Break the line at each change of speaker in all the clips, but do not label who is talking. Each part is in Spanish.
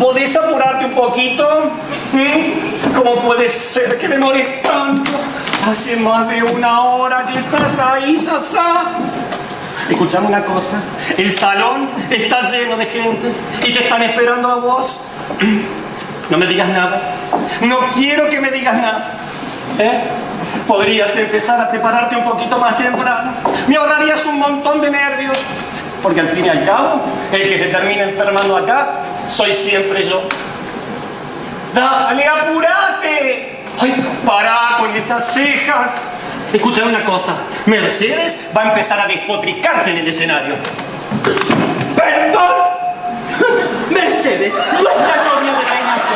¿Podés apurarte un poquito? ¿Cómo puede ser que demores tanto? Hace más de 1 hora que estás ahí, Sasá. Escuchame una cosa. El salón está lleno de gente y te están esperando a vos. No me digas nada. No quiero que me digas nada. Podrías empezar a prepararte un poquito más temprano. Me ahorrarías un montón de nervios. Porque al fin y al cabo, el que se termina enfermando acá, soy siempre yo. ¡Dale, apurate! ¡Ay, pará con esas cejas! Escucha una cosa. Mercedes va a empezar a despotricarte en el escenario.
¡Perdón! Mercedes, nuestra novia de Renato.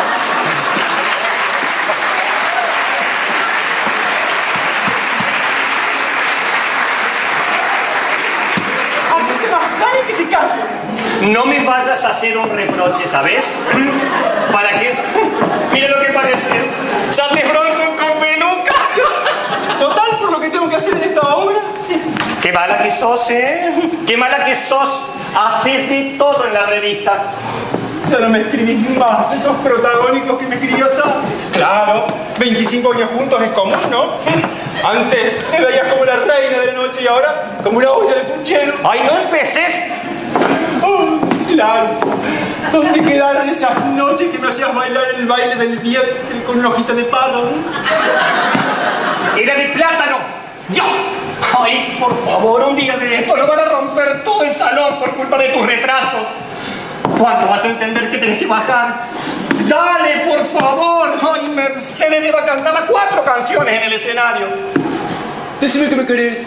Así que más vale que se calle.
No me vayas a hacer un reproche, ¿sabes? ¿Para qué? Mira lo que pareces. Charles Bronson con peluca.
Total, por lo que tengo que hacer en esta obra.
Qué mala que sos, ¿eh? Qué mala que sos. Haces de todo en la revista.
Ya no me escribís más esos protagónicos que me escribías. Claro, 25 años juntos es común, ¿no? Antes me veías como la reina de la noche y ahora como una olla de puchero.
¡Ay, no empeces!
Oh, claro. ¿Dónde quedaron esas noches que me hacías bailar el baile del vientre con una hojita de palo?
¡Era de plátano! ¡Dios! ¡Ay, por favor, un día de esto! ¡Lo van a romper todo el salón por culpa de tus retrasos! ¿Cuándo vas a entender que tenés que bajar? ¡Dale, por favor! ¡Ay, Mercedes lleva cantada 4 canciones en el escenario!
Decime que me querés.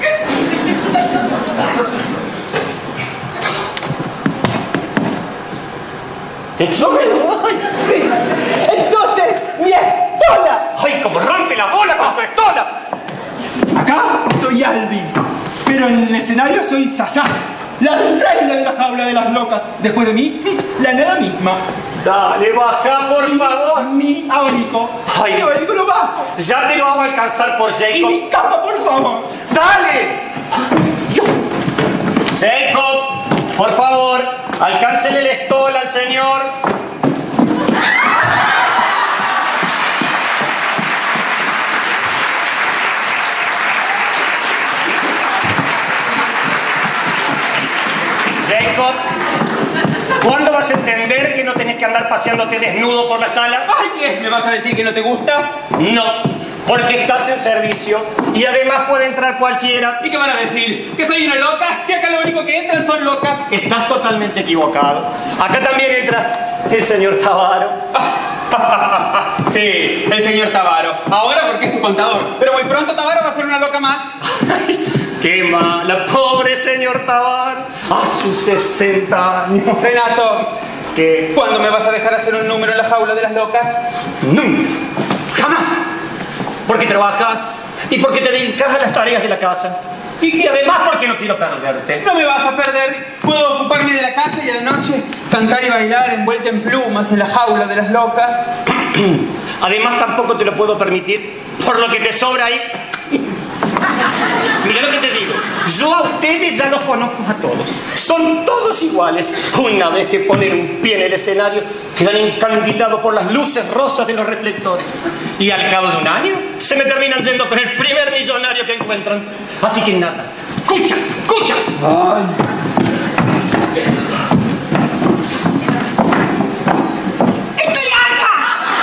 Entonces, mi estola.
¡Ay, como rompe la bola con su estola!
Acá soy Alvin, pero en el escenario soy Sasá, la reina de la jaula de las locas. Después de mí, la nada misma.
¡Dale, baja, por favor!
Mi abanico.
Ay,
mi abanico lo bajo.
Ya te lo hago alcanzar por
Y
Jacob.
mi cama, por favor.
¡Dale! Jacob, por favor, alcáncele el estola al señor. Jacob, ¿cuándo vas a entender que no tenés que andar paseándote desnudo por la sala?
Ay, ¿qué? ¿Me vas a decir que no te gusta?
No, porque estás en servicio y además puede entrar cualquiera.
¿Y qué van a decir? ¿Que soy una loca? Si acá lo único que entran son locas.
Estás totalmente equivocado. Acá también entra el señor Tavaro.
Sí, el señor Tavaro. Ahora porque es tu contador. Pero muy pronto Tavaro va a ser una loca más.
¡Qué mala! ¡Pobre señor Tavaro! A sus 60 años.
Renato,
¿Qué?
¿cuándo me vas a dejar hacer un número en la jaula de las locas?
Nunca. Jamás. Porque trabajas y porque te dedicas a las tareas de la casa. Y que además porque no quiero perderte.
No me vas a perder. Puedo ocuparme de la casa y a la noche cantar y bailar envuelta en plumas en la jaula de las locas.
Además tampoco te lo puedo permitir por lo que te sobra ahí. Mira lo que te digo. Yo a ustedes ya los conozco a todos. Son todos iguales. Una vez que ponen un pie en el escenario, quedan encandilados por las luces rosas de los reflectores. Y al cabo de 1 año, se me terminan yendo con el primer millonario que encuentran. Así que nada. ¡Escucha! ¡Escucha!
Ay.
¡Estoy harta!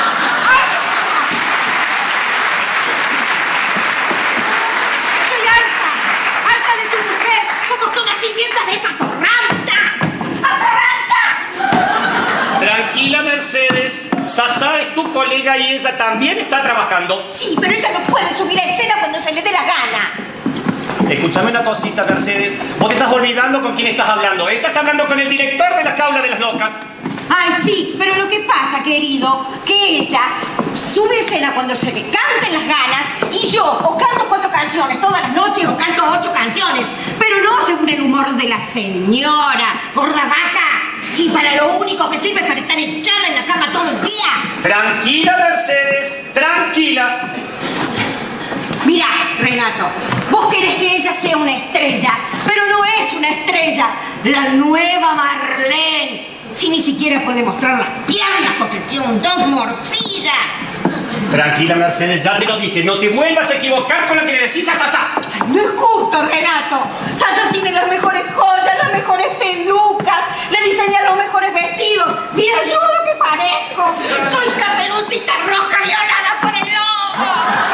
¡Estoy harta! ¡Harta de tu mujer! ¡Somos todas sirvientas de esa atorranta! ¡Atorranta!
Tranquila, Mercedes. Sasá es tu colega y ella también está trabajando.
Sí, pero ella no puede subir a escena cuando se le dé la gana.
Escúchame una cosita, Mercedes. Vos te estás olvidando con quién estás hablando. Estás hablando con el director de la jaula de las locas.
Ay, sí, pero lo que pasa, querido, que ella sube a escena cuando se le canten las ganas y yo o canto 4 canciones todas las noches o canto 8 canciones, pero no según el humor de la señora, gorda vaca. Sí, para lo único que sirve es para estar echada en la cama todo el día.
Tranquila, Mercedes, tranquila.
Mira, Renato, vos querés que ella sea una estrella, pero no es una estrella. La nueva Marlene si ni siquiera puede mostrar las piernas porque tiene dos morcillas?
Tranquila, Mercedes, ya te lo dije. No te vuelvas a equivocar con lo que le decís a Sasá.
No es justo, Renato. Sasá tiene las mejores joyas, las mejores pelucas, le diseña los mejores vestidos. Mira yo lo que parezco. Soy Caperucita Roja violada por el lobo.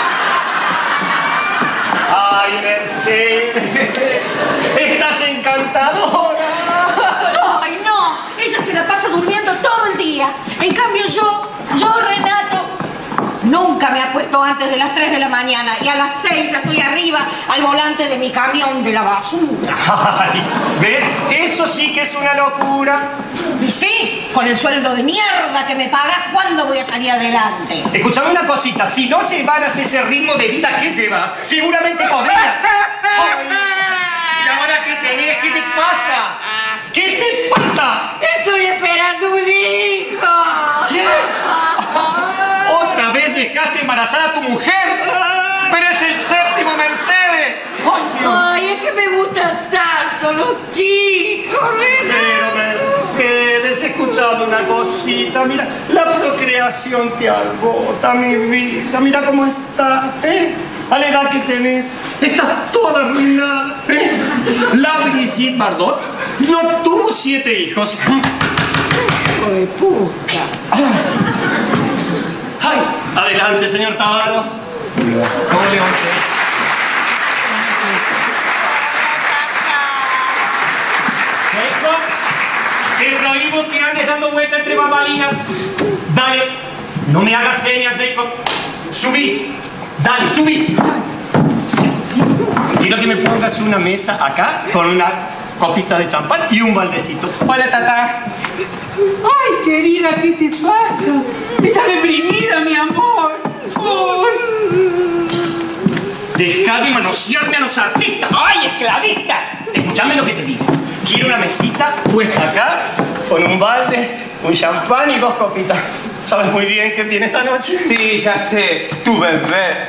Ay, Mercedes, estás encantadora.
Ay, no. Ella se la pasa durmiendo todo el día. En cambio yo, Renato, nunca me acuesto antes de las 3 de la mañana y a las 6 ya estoy arriba al volante de mi camión de la basura.
Ay, ¿ves? Eso sí que es una locura.
Y sí, con el sueldo de mierda que me pagas, ¿cuándo voy a salir adelante?
Escuchame una cosita, si no llevaras ese ritmo de vida que llevas, seguramente podrías. Ay, ¿y ahora qué tenés? ¿Qué te pasa? ¿Qué te pasa?
Estoy esperando un hijo.
¿Qué? ¿Otra vez dejaste embarazada a tu mujer? ¡Pero es el séptimo, Mercedes! ¡Ay, Dios!
Ay, es que me gustan tanto los chicos,
Pero, Mercedes, escuchame una cosita. Mira, la procreación te agota, mi vida. Mira cómo estás, ¿eh? A la edad que tenés, estás toda arruinada, ¿eh? La Brigitte Bardot no tuvo 7 hijos.
hijo de puta.
Ay, adelante, señor Tábaro. ¿Cómo le va? Te prohíbo que andes dando vueltas entre bambalinas. Dale, no me hagas señas, Jacob. Subí, dale, subí. Quiero que me pongas una mesa acá con una copita de champán y un baldecito.
Hola, Tata. Ay, querida, ¿qué te pasa? Estás deprimida, mi amor. Ay.
Deja de manosearme a los artistas.
¡Ay, esclavista!
Escúchame lo que te digo. Quiero una mesita puesta acá con un balde, un champán y 2 copitas. ¿Sabes muy bien quién viene esta noche?
Sí, ya sé. Tu bebé.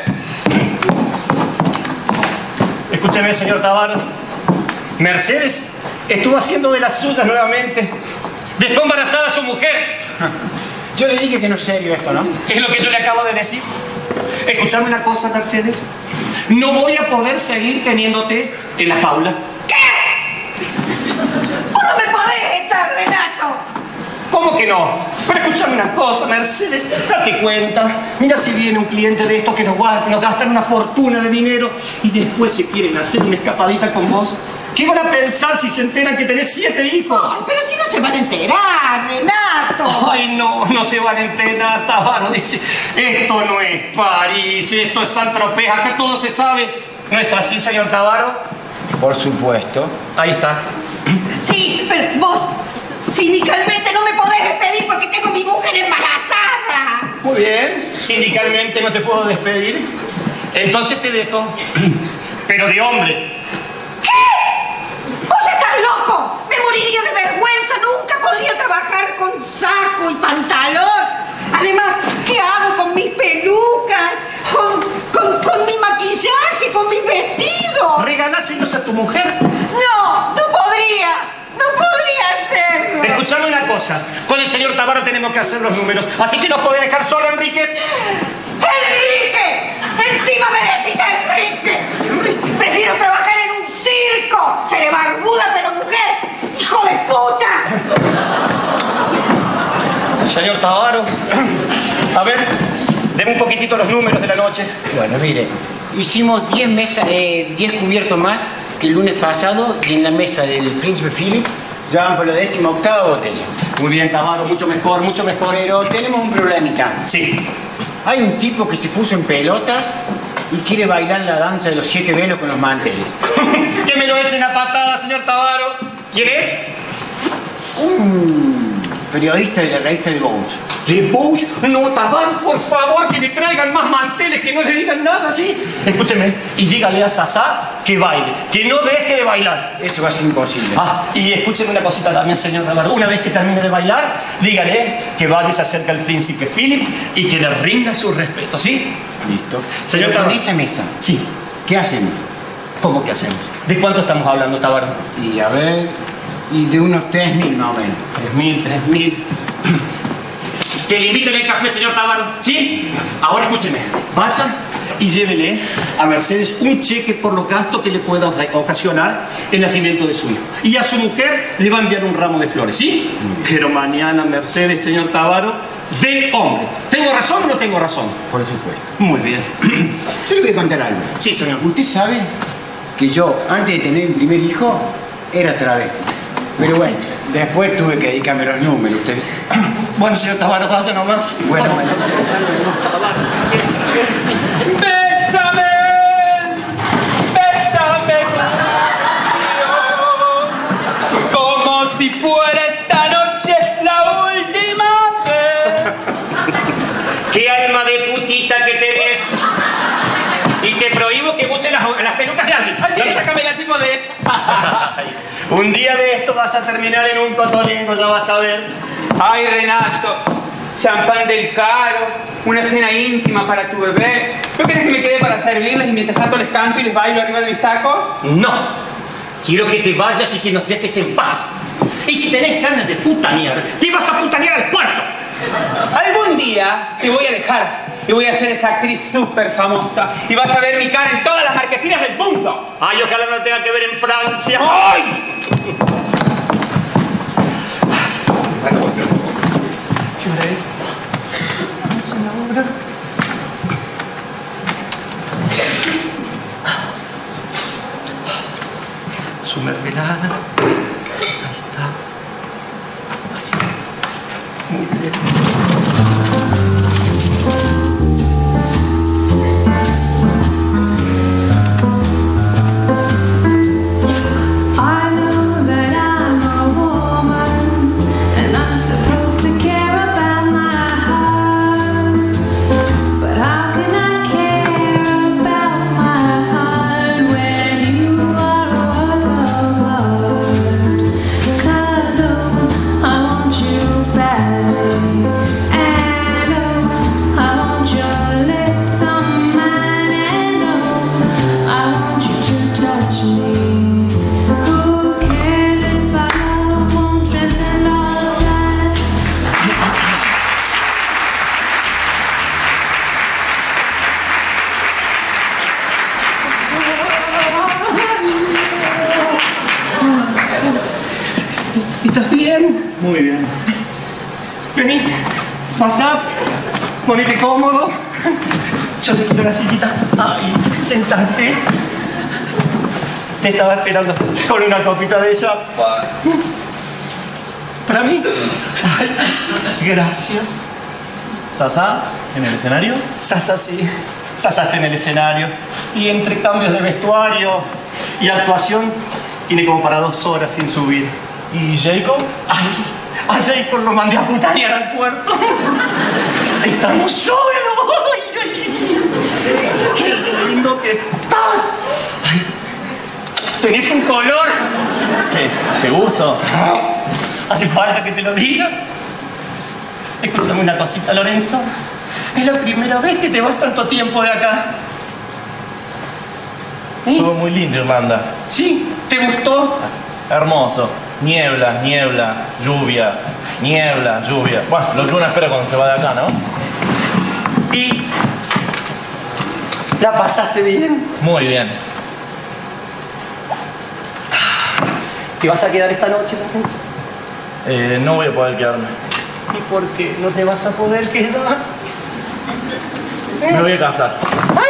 Escúcheme, señor Tábaro. Mercedes estuvo haciendo de las suyas nuevamente. Dejó embarazada a su mujer.
Yo le dije que no es serio esto, ¿no?
Es lo que yo le acabo de decir. Escúchame una cosa, Mercedes. No voy a poder seguir teniéndote en la jaula.
¡Vos no me podés echar, Renato!
¿Cómo que no? Pero escúchame una cosa, Mercedes. Date cuenta. Mira si viene un cliente de estos que nos gastan una fortuna de dinero y después se quieren hacer una escapadita con vos. ¿Qué van a pensar si se enteran que tenés 7 hijos?
Ay, pero si no se van a enterar, Renato.
Ay, no se van a enterar, Tábaro. Dice, esto no es París, esto es Saint-Tropez, acá todo se sabe. ¿No es así, señor Tábaro?
Por supuesto.
Ahí está.
Sí, pero vos sindicalmente no me podés despedir porque tengo a mi mujer embarazada.
Muy bien. Sindicalmente no te puedo despedir. Entonces te dejo. Pero de hombre.
¡Vos estás loco! Me moriría de vergüenza. Nunca podría trabajar con saco y pantalón. Además, ¿qué hago con mis pelucas? Con mi maquillaje, con mis vestidos.
Regaláselos a tu mujer.
No podría. No podría hacerlo.
Escuchame una cosa. Con el señor Tábaro tenemos que hacer los números. Así que nos podés dejar solo, Enrique.
¡Enrique! ¡Encima me decís Enrique! Prefiero trabajar en un circo. Seré barbuda pero mujer. ¡Hijo de puta!
Señor Tábaro. A ver, deme un poquitito los números de la noche.
Bueno, mire, hicimos 10 cubiertos más que el lunes pasado y en la mesa del Príncipe Philip ya van por la 18ª botella.
Muy bien, Tábaro, mucho mejor, mucho mejor.
Pero tenemos un problemita.
Sí.
Hay un tipo que se puso en pelotas y quiere bailar la danza de los 7 velos con los manteles.
Que me lo echen a patadas, señor Tábaro. ¿Quién es?
Un periodista de la revista de Bouge.
¿De Bush? No, Tábaro, por favor, que le traigan más manteles, que no le digan nada, ¿sí? Escúcheme, y dígale a Sasá que baile, que no deje de bailar.
Eso va a ser imposible.
Ah, y escúcheme una cosita también, señor Tábaro. Una vez que termine de bailar, dígale que vaya y se acerque al príncipe Philip y que le rinda su respeto, ¿sí?
Listo.
Señor
Pero con
Tábaro.
esa mesa,
Sí.
¿qué hacemos?
¿Cómo que hacemos? ¿De cuánto estamos hablando, Tábaro?
Y a ver, Y de unos 3.000 más o menos.
3.000. Que le inviten el café, señor Tábaro. ¿Sí? Ahora escúcheme. Vaya y llévele a Mercedes un cheque por los gastos que le pueda ocasionar el nacimiento de su hijo. Y a su mujer le va a enviar un ramo de flores, ¿sí? Pero mañana, Mercedes, señor Tábaro, de hombre. ¿Tengo razón o no tengo razón?
Por supuesto.
Muy bien.
Yo le voy a contar algo.
Sí, señor.
Usted sabe que yo, antes de tener mi primer hijo, era travesti. Pero bueno, después tuve que dedicarme a los números, usted.
Bueno, señor Tábaro, pasa nomás.
Bueno,
¡Bésame! ¡Bésame como si fuera esta noche la última vez!
¡Qué alma de putita que tenés! Y te prohíbo que uses las pelucas de alguien.
¡Ay, sácame la tipo de...
Un día de esto vas a terminar en un cotolengo, ya vas a ver.
¡Ay, Renato! Champán del caro, una cena íntima para tu bebé. ¿No querés que me quede para servirles y mientras tanto les canto y les bailo arriba de mis tacos?
No. Quiero que te vayas y que nos dejes en paz. Y si tenés ganas de putanear, te vas a putanear al puerto.
Algún día te voy a dejar y voy a ser esa actriz súper famosa y vas a ver mi cara en todas las marquesinas del mundo.
Ay, ojalá no tenga que ver en Francia.
¡Ay!
¿Qué hora es? Vamos a la hora. Su mermelada. Ahí está. Así. Muy bien. ¿Estás bien?
Muy bien.
Vení, pasá, ponete cómodo. Yo te quito la sillita. Ay, sentate. Te estaba esperando con una copita de ella. ¿Para mí? Ay, gracias.
¿Sasa? ¿En el escenario?
Sasa, sí. Sasa está en el escenario. Y entre cambios de vestuario y actuación, tiene como para 2 horas sin subir.
¿Y Jacob?
Ay, a Jacob lo mandé a putanear al puerto. Estamos solos. Ay, ay, qué lindo que estás. Ay, tenés un color.
¿Qué gusto?
¿Hace falta que te lo diga? Escúchame una cosita, Lorenzo. Es la primera vez que te vas tanto tiempo de acá. ¿Sí?
Todo muy lindo, Irlanda.
¿Sí? ¿Te gustó?
Hermoso. Niebla, niebla, lluvia, niebla, lluvia. Bueno, lo que uno espera cuando se va de acá, ¿no?
¿Y la pasaste bien?
Muy bien.
¿Te vas a quedar esta noche, Lorenzo?
No voy a poder quedarme.
¿Y por qué no te vas a poder quedar?
Me voy a casar.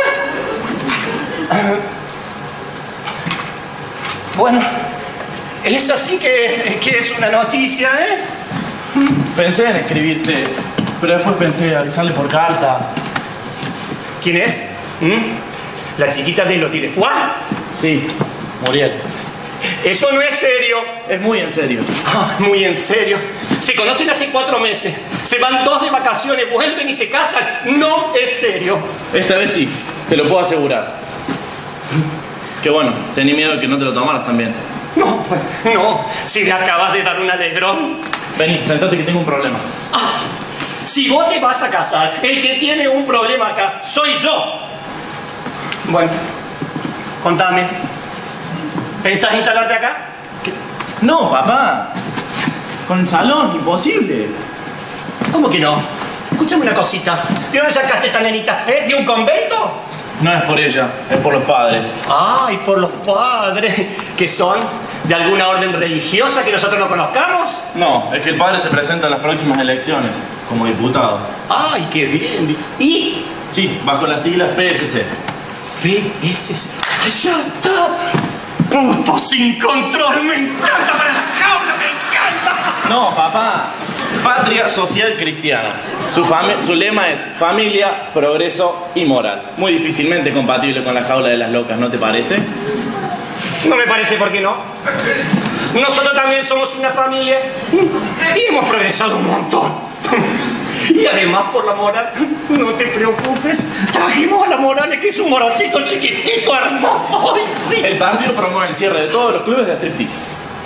Bueno, es así que es una noticia, ¿eh?
Pensé en escribirte, pero después pensé avisarle por carta.
¿Quién es? La chiquita de los Direfoix.
Sí, Muriel.
Eso no es serio.
Es muy en serio.
Ah, muy en serio. Se conocen hace 4 meses. Se van 2 de vacaciones, vuelven y se casan. No es serio.
Esta vez sí, te lo puedo asegurar. Que bueno, tenía miedo de que no te lo tomaras también.
No, no. Si le acabas de dar un alegrón.
Vení, sentate que tengo un problema.
Ah, si vos te vas a casar, el que tiene un problema acá soy yo. Bueno, contame. ¿Pensás instalarte acá?
No, papá. Con el salón, imposible.
¿Cómo que no? Escúchame una cosita. ¿De dónde sacaste esta nenita? ¿De un convento?
No es por ella, es por los padres.
Ay, por los padres. ¿Que son de alguna orden religiosa que nosotros no conozcamos?
No, es que el padre se presenta en las próximas elecciones como diputado.
Ay, qué bien. ¿Y?
Sí, bajo las siglas PSC.
PSC. ¡Ya está! ¡Puto sin control! ¡Me encanta para la jaula! ¡Me encanta!
No, papá. Patria Social Cristiana. Su lema es familia, progreso y moral. Muy difícilmente compatible con la jaula de las locas, ¿no te parece?
No me parece, ¿por qué no? Nosotros también somos una familia y hemos progresado un montón. Y además por la moral, no te preocupes, trajimos a la moral, que es un morochito chiquitito, hermoso. Sí.
El partido promueve el cierre de todos los clubes de striptease.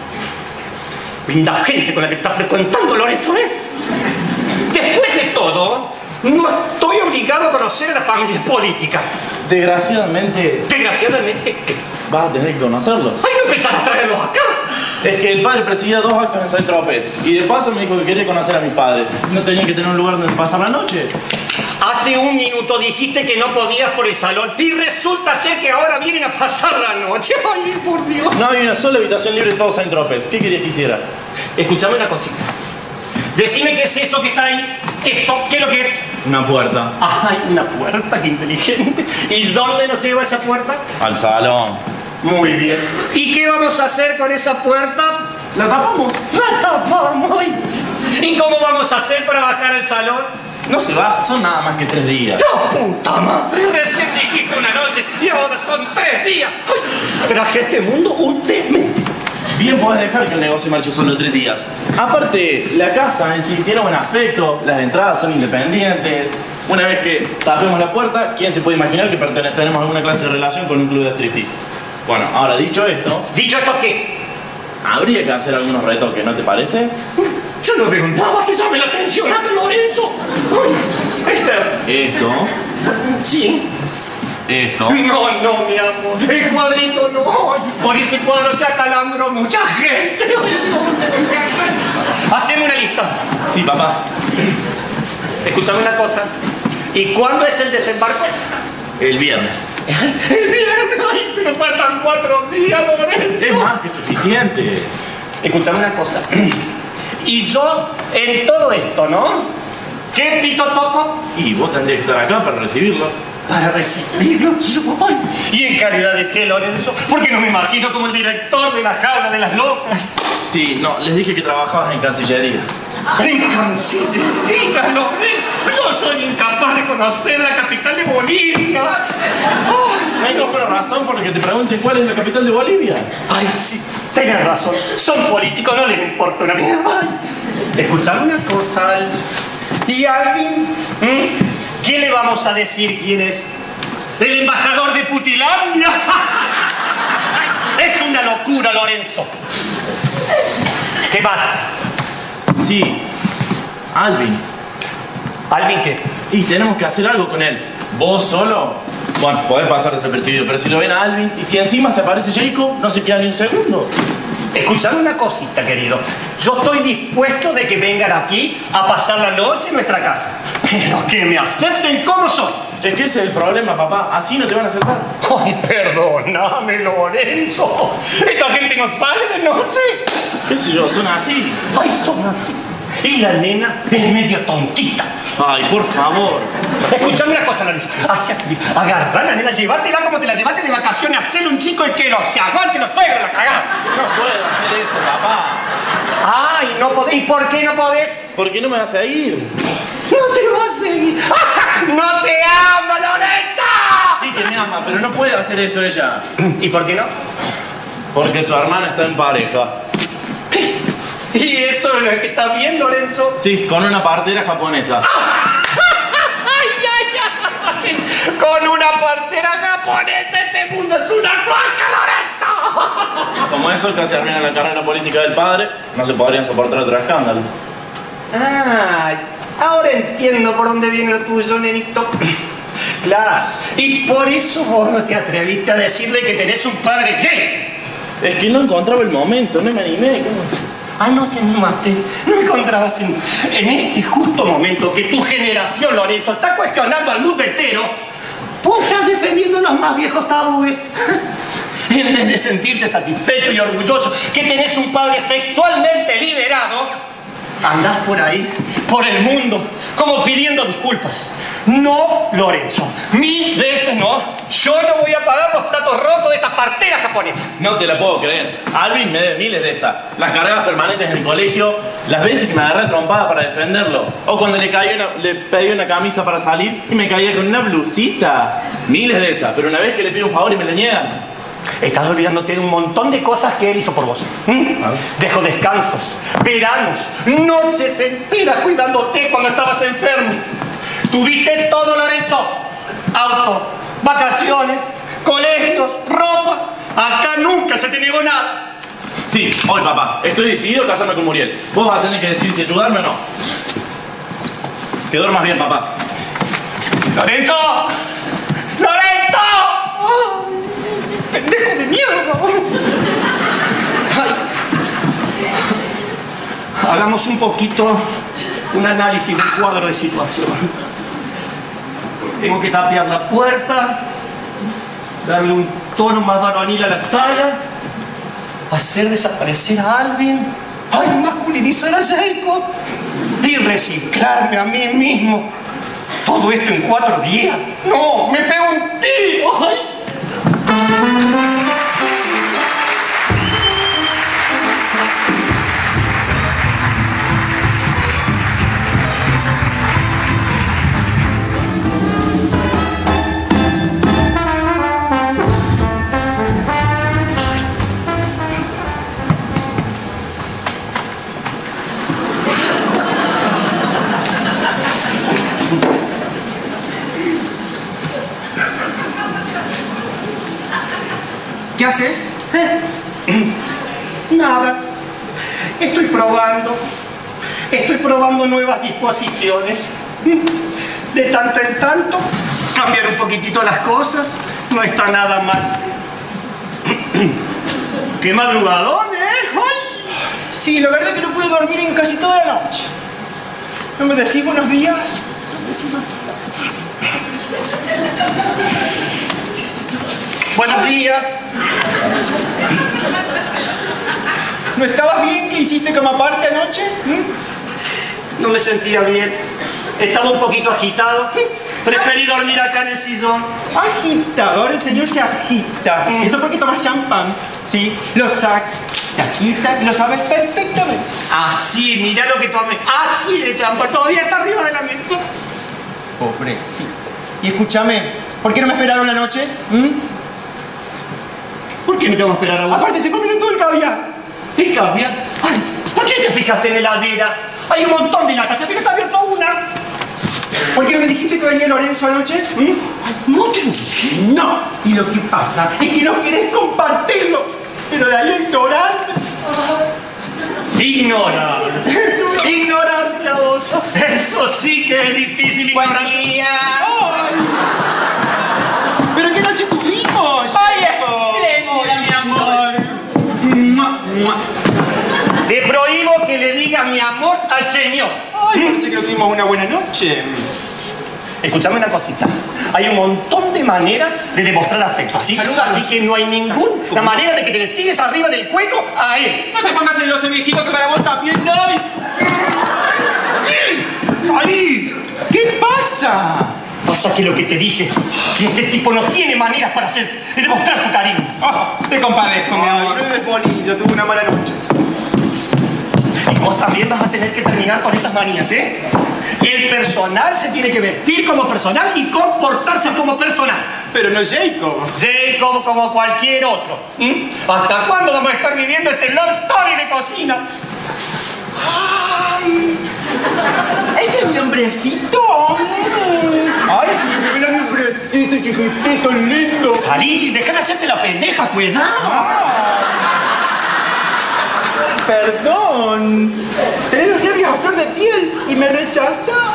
Linda gente con la que está frecuentando, Lorenzo, ¿eh? Después de todo, no estoy obligado a conocer a las familias políticas.
Desgraciadamente,
Desgraciadamente, ¿qué?
vas a tener que conocerlos.
¡Ay, no pensás a traerlos acá!
Es que el padre presidía 2 actos en Saint-Tropez y de paso me dijo que quería conocer a mis padres. No tenía que tener un lugar donde pasar la noche.
Hace un minuto dijiste que no podías por el salón y resulta ser que ahora vienen a pasar la noche. ¡Ay, por Dios!
No hay una sola habitación libre en todo Saint-Tropez. ¿Qué querías que hiciera?
Escuchame una cosita. Decime qué es eso que está ahí. ¿Eso qué es lo que es?
Una puerta.
¡Ay, una puerta! ¡Qué inteligente! ¿Y dónde nos lleva esa puerta?
Al salón.
Muy bien. ¿Y qué vamos a hacer con esa puerta?
¿La tapamos?
¡La tapamos! ¿Y cómo vamos a hacer para bajar al salón?
No se va, son nada más que 3 días.
¡La puta madre! Recién dijiste una noche y ahora son 3 días. ¡Ay! Traje a este mundo un demente.
Bien podés dejar que el negocio marche solo 3 días. Aparte, la casa en sí tiene buen aspecto, las entradas son independientes. Una vez que tapemos la puerta, ¿quién se puede imaginar que tenemos alguna clase de relación con un club de striptease? Bueno, ahora dicho esto...
¿Dicho esto qué?
Habría que hacer algunos retoques, ¿no te parece?
Yo no veo nada que llame la atención a Lorenzo. Ay,
Esto...
Sí.
Esto...
No, mi amor. El cuadrito no. Por ese cuadro se acalambró mucha gente. Hacemos una lista.
Sí, papá.
Escúchame una cosa. ¿Y cuándo es el desembarco?
El viernes.
El viernes. Ay, pero faltan 4 días, Lorenzo.
Es más que suficiente.
Escúchame una cosa. Y yo, en todo esto, ¿no? ¿Qué pito toco?
Y vos tendrías que estar acá para recibirlos.
Para recibirlos. Ay, ¿y en calidad de qué, Lorenzo? Porque no me imagino como el director de la jaula de las locas.
Sí, no, les dije que trabajabas en Cancillería.
En Cancillería, Lorenzo. Yo soy incapaz de conocer la capital de Bolivia.
No hay ninguna razón por la que te pregunten cuál es la capital de Bolivia.
Ay, sí, tenés razón. Son políticos, no les importa una mierda. Escuchame una cosa, Alvin. ¿Y Alvin? ¿Qué le vamos a decir quién es? ¿El embajador de Putilandia? Es una locura, Lorenzo. ¿Qué más?
Sí, Alvin.
¿Alvin qué?
Y tenemos que hacer algo con él. ¿Vos solo? Bueno, podés pasar desapercibido, pero si lo ven a Alvin y si encima se aparece Jacob, no se queda ni un segundo.
Escuchame una cosita, querido. Yo estoy dispuesto de que vengan aquí a pasar la noche en nuestra casa. Pero que me acepten como soy.
Es que ese es el problema, papá. Así no te van a aceptar.
Ay, perdóname, Lorenzo. Esta gente no sale de noche.
¿Qué sé yo? Son así.
Ay, son así. Y la nena es medio tontita.
Ay, por favor.
Escuchame una cosa, Lorenzo. Así. Agarra a la nena, llévatela como te la llevaste de vacaciones. Hacele un chico y que se aguante los suegros, la cagada.
No puedo hacer eso, papá.
Ay, no podés. ¿Y por qué no podés?
¿Por qué no me vas a ir?
No te vas a seguir. ¡No te amo, Lorenzo!
Sí que me ama, pero no puede hacer eso ella.
¿Y por qué no?
Porque su hermana está en pareja.
¿Qué? ¿Y eso es lo que está bien, Lorenzo?
Sí, con una partera japonesa.
¡Ay! Con una partera japonesa este mundo es una cloaca, Lorenzo.
Como eso casi arruina la carrera política del padre, no se podrían soportar otro escándalo.
Ah, ahora entiendo por dónde viene lo tuyo, nenito. Claro. Y por eso vos no te atreviste a decirle que tenés un padre gay.
Es que no encontraba el momento, no me animé.
No te animaste. No encontrabas en este justo momento que tu generación, Lorenzo, está cuestionando al mundo entero. Vos estás defendiendo los más viejos tabúes. En vez de sentirte satisfecho y orgulloso que tenés un padre sexualmente liberado, andás por ahí, por el mundo, como pidiendo disculpas. No, Lorenzo, 1000 veces no. Yo no voy a pagar los platos rotos de estas parteras japonesas.
No te la puedo creer. Alvin me debe miles de estas. Las cargadas permanentes en el colegio, las veces que me agarré trompada para defenderlo, o cuando le pedí una camisa para salir y me caía con una blusita. Miles de esas, pero una vez que le pido un favor y me lo niegan.
Estás olvidándote de un montón de cosas que él hizo por vos. Dejó descansos, veranos, noches enteras cuidándote cuando estabas enfermo. Tuviste todo, Lorenzo. Auto, vacaciones, colegios, ropa. Acá nunca se te negó nada.
Sí, hoy papá, estoy decidido a casarme con Muriel. Vos vas a tener que decir si ayudarme o no. Que duermas bien, papá.
¡Lorenzo! ¡Lorenzo! ¡Pendejo de mierda! Ay. Hagamos un poquito un análisis del cuadro de situación. Tengo que tapiar la puerta, darle un tono más varonil a la sala, hacer desaparecer a Alvin, masculinizar a Jacob y reciclarme a mí mismo. Todo esto en 4 días. ¡No! ¡Me pego un tiro! ¡Ay!
¿Qué haces?
Nada. Estoy probando nuevas disposiciones. De tanto en tanto, cambiar un poquitito las cosas no está nada mal. ¡Qué madrugadón, ¡Ay!
Sí, la verdad es que no pude dormir en casi toda la noche. ¿No me decís buenos días?
Buenos días.
¿No estabas bien que hiciste cama aparte anoche?
No me sentía bien. Estaba un poquito agitado. Preferí dormir acá en el sillón.
Agitado, ahora el señor se agita. Eso porque tomas champán. Sí, lo saca, se agita y lo sabes perfectamente.
Así, mirá lo que tomé. Así de champán. Todavía está arriba de la mesa.
Pobrecito. Y escúchame, ¿por qué no me esperaron la noche?
¿Por qué no te vamos a esperar a vos?
Aparte, se comieron todo el caviar.
¿El caviar? Ay, ¿por qué te fijaste en la heladera? Hay un montón de latas. ¿Te has abierto una?
¿Por qué no me dijiste que venía Lorenzo anoche?
No te lo dije.
No. Y lo que pasa es que no querés compartirlo. Pero de ahí a ignorarme.
Ignorarte a vos. Eso sí que es difícil ignorar.
Buen día.
¡Ay! ¿Pero qué noche tuvimos?
Oye, mi amor.
Te prohíbo que le digas mi amor al señor.
Ay, parece que no tuvimos una buena noche.
Escuchame una cosita. Hay un montón de maneras de demostrar afecto, ¿sí?
Saludame.
Así que no hay ninguna manera de que te le tires arriba del cuello a él.
No te pongas celoso, viejito, que para vos también no.
¡Salí!
¿Qué pasa?
Pasa que lo que te dije, que este tipo no tiene maneras para demostrar su cariño.
Te compadezco, mi amor. No eres bonito, tuve una mala noche.
Y vos también vas a tener que terminar con esas manías, ¿eh? El personal se tiene que vestir como personal y comportarse como personal.
Pero no Jacob.
Jacob como cualquier otro. ¿Hasta cuándo vamos a estar viviendo este love story de cocina?
¡Ay! ¿Ese es mi hombrecito? ¡Ay, ese es mi hombrecito chiquitito, lindo!
Salí, deja de hacerte la pendeja, cuidado.
Perdón. Tenés los nervios a flor de piel y me rechazás.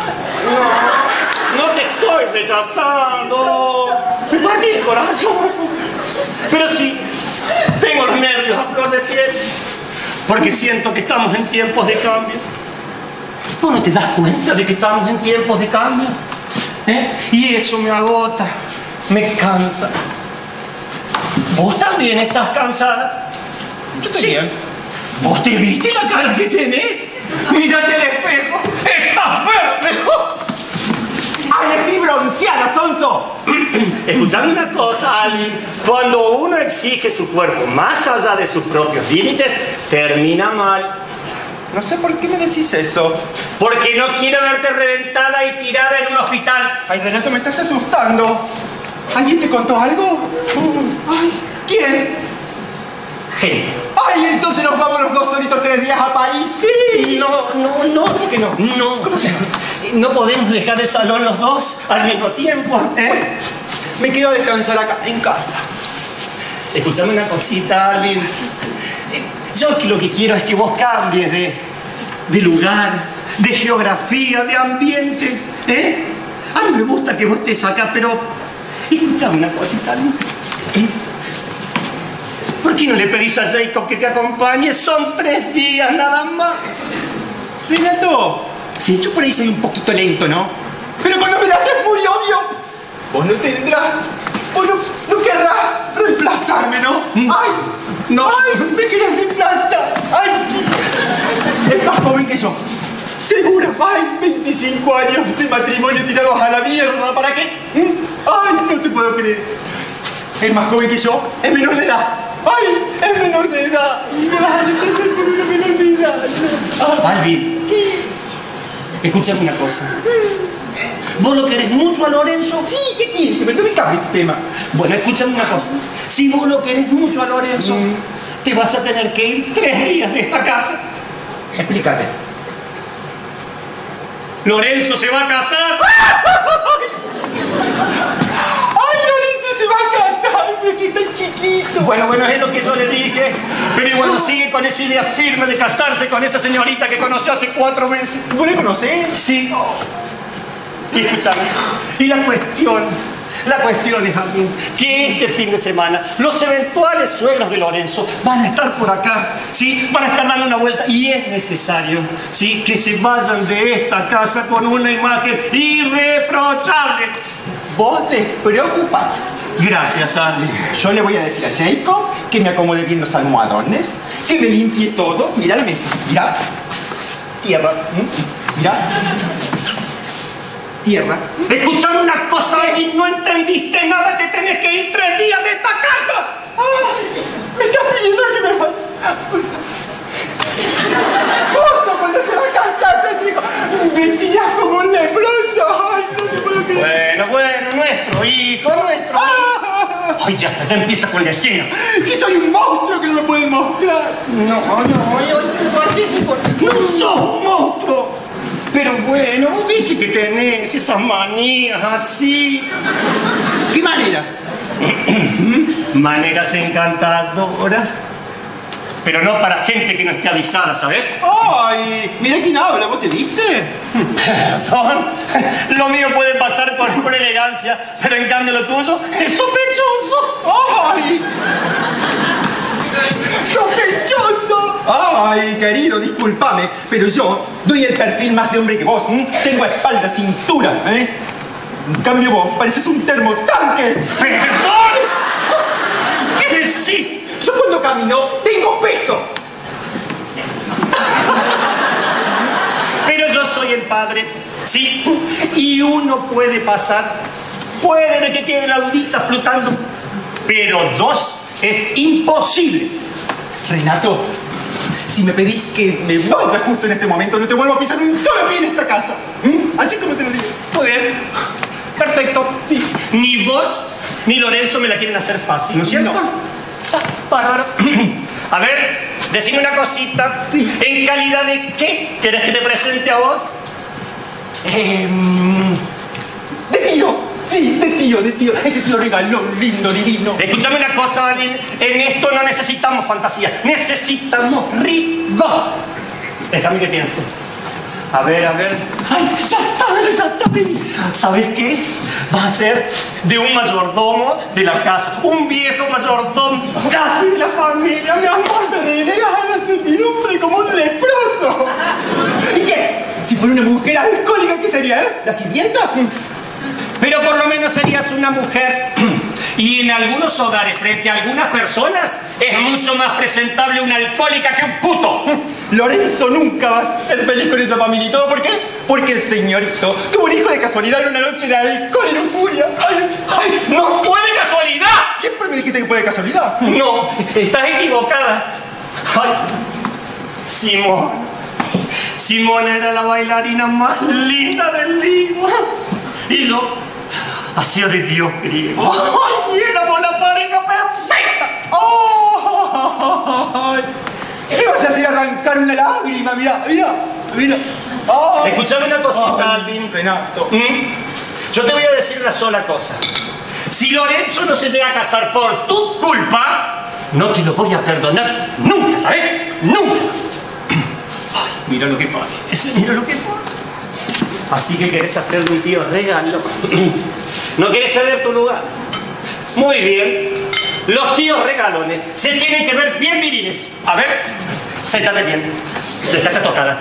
No te estoy rechazando. Me partí el corazón. Pero sí, Tengo los nervios a flor de piel. Porque siento que estamos en tiempos de cambio. ¿Vos no te das cuenta de que estamos en tiempos de cambio? Y eso me agota, me cansa. ¿Vos también estás cansada?
Yo también.
¿Vos te viste la cara que tenés? Mírate al espejo. ¡Estás verde!
¡Ay, estoy bronceada, sonso!
Escuchame una cosa, Ali. Cuando uno exige su cuerpo más allá de sus propios límites, termina mal.
No sé por qué me decís eso.
Porque no quiero verte reventada y tirada en un hospital.
Ay, Renato, me estás asustando. ¿Alguien te contó algo? Ay, ¿quién?
Gente.
Ay, entonces nos vamos los dos solitos 3 días a París. Sí.
No.
¿Cómo que no?
No.
¿Cómo que no?
No podemos dejar el salón los dos al mismo tiempo, ¿eh?
Me quedo a descansar acá, en casa.
Escuchame una cosita, Alvin. Yo lo que quiero es que vos cambies de lugar, de geografía, de ambiente, ¿eh? A mí me gusta que vos estés acá, pero escuchame una cosita, Alvin. ¿Por qué no le pedís a Jacob que te acompañe? Son 3 días nada más.
Renato, sí, yo por ahí soy un poquito lento, ¿no? Pero cuando me lo haces muy obvio, vos no tendrás, vos no querrás reemplazarme, ¿no? ¡Ay!
No.
¡Ay! ¡Me querés reemplazar! ¡Ay, sí! Es más joven que yo. Seguro. ¡Ay! 25 años de matrimonio tirados a la mierda. ¿Para qué? ¡Ay! No te puedo creer. Es más joven que yo. Es menor de edad. ¡Ay! Es menor de edad. Me vas a reemplazar por una menor de edad.
Alvin.
¿Qué?
Escúchame una cosa. ¿Vos lo querés mucho a Lorenzo?
Sí, ¿qué tiene que ver? No me cambie el tema.
Bueno, escúchame una cosa. Si vos lo querés mucho a Lorenzo, te vas a tener que ir 3 días de esta casa.
Explícate.
Lorenzo se va a casar.
¡Ay, Lorenzo se va a casar! ¡Pero si está chiquito!
Bueno, es lo que yo le dije. Pero igual sigue con esa idea firme de casarse con esa señorita que conoció hace 4 meses.
¿Vos le conocés?
Sí. Y escúchame. Y la cuestión es, Alvin, que este fin de semana los eventuales suegros de Lorenzo van a estar por acá, ¿sí? Van a estar dando una vuelta y es necesario, ¿sí? Que se vayan de esta casa con una imagen irreprochable.
Vos despreocupate.
Gracias, Alvin.
Yo le voy a decir a Jacob que me acomode bien los almohadones, que me limpie todo. Mira la mesa, mira. Tierra. Mira. Tierra.
Escuchame una cosa, Alvin, no entendiste nada, te tenés que ir 3 días de esta casa.
¡Ay! Me estás pidiendo que me vas. Justo cuando se va a casar, te digo, me enseñas como un leproso. ¡Ay, no te puedo creer!
Bueno, nuestro hijo. Ay, ya empieza con la escena.
¡Y soy un monstruo que no me pueden mostrar!
No, yo participo. No sos monstruo. Pero bueno, vos viste que tenés esas manías así.
¿Qué maneras?
Maneras encantadoras. Pero no para gente que no esté avisada, ¿sabes?
¡Ay! Mira quién habla, ¿vos te viste?
Perdón. Lo mío puede pasar por elegancia, pero en cambio lo tuyo es sospechoso.
¡Ay! ¡Sospechoso! ¡Ay, querido, discúlpame! Pero yo doy el perfil más de hombre que vos. Tengo espalda, cintura, ¿eh? En cambio vos pareces un termotanque.
¡Perdón! ¿Qué decís?
Yo cuando camino tengo peso.
Pero yo soy el padre, ¿sí? Y uno puede pasar, puede de que quede la dudita flotando, pero 2 es imposible.
Renato, si me pedís que me vaya justo en este momento, no te vuelvo a pisar un solo pie en esta casa. Así como te lo digo.
Muy bien. Perfecto. Sí. Ni vos ni Lorenzo me la quieren hacer fácil, ¿no es cierto?
No.
Bárbaro. A ver, decime una cosita.
Sí.
¿En calidad de qué querés que te presente a vos?
De tío. Sí, de tío. Ese tío regalón, lindo, divino.
Escúchame una cosa, Alvin. En esto no necesitamos fantasía. Necesitamos rigor. Déjame que piense. A ver. ¡Ay, ya sabes! ¿Sabes qué? Va a ser de un mayordomo de la casa. Un viejo mayordomo casi de la familia, mi amor.
Me delegas a la servidumbre como un leproso. ¿Y qué? Si fuera una mujer alcohólica, ¿qué sería, ¿La sirvienta?
Pero por lo menos serías una mujer. Y en algunos hogares, frente a algunas personas, es mucho más presentable una alcohólica que un puto.
Lorenzo nunca va a ser feliz con esa familia. ¿Y todo por qué? Porque el señorito tuvo un hijo de casualidad en una noche de alcohol y lujuria. ¡Ay!
¡No fue de casualidad!
Siempre me dijiste que fue de casualidad.
No, estás equivocada. Ay, Simón era la bailarina más linda del libro. Y yo hacía de Dios griego. ¡Ay! Éramos la pareja perfecta.
¡Oh! ¿Qué vas a hacer arrancar una lágrima? Mira. Oh.
Escuchame una cosita, Alvin.
Renato.
Yo te voy a decir una sola cosa. Si Lorenzo no se llega a casar por tu culpa, no te lo voy a perdonar nunca, ¿sabes? ¡Nunca! Ay, mira lo que pasa. Mira lo que pasa. Así que querés hacerle un tío regalo. No querés ceder tu lugar. Muy bien. Los tíos regalones se tienen que ver bien viriles. A ver, séntate bien. Descansa tocada.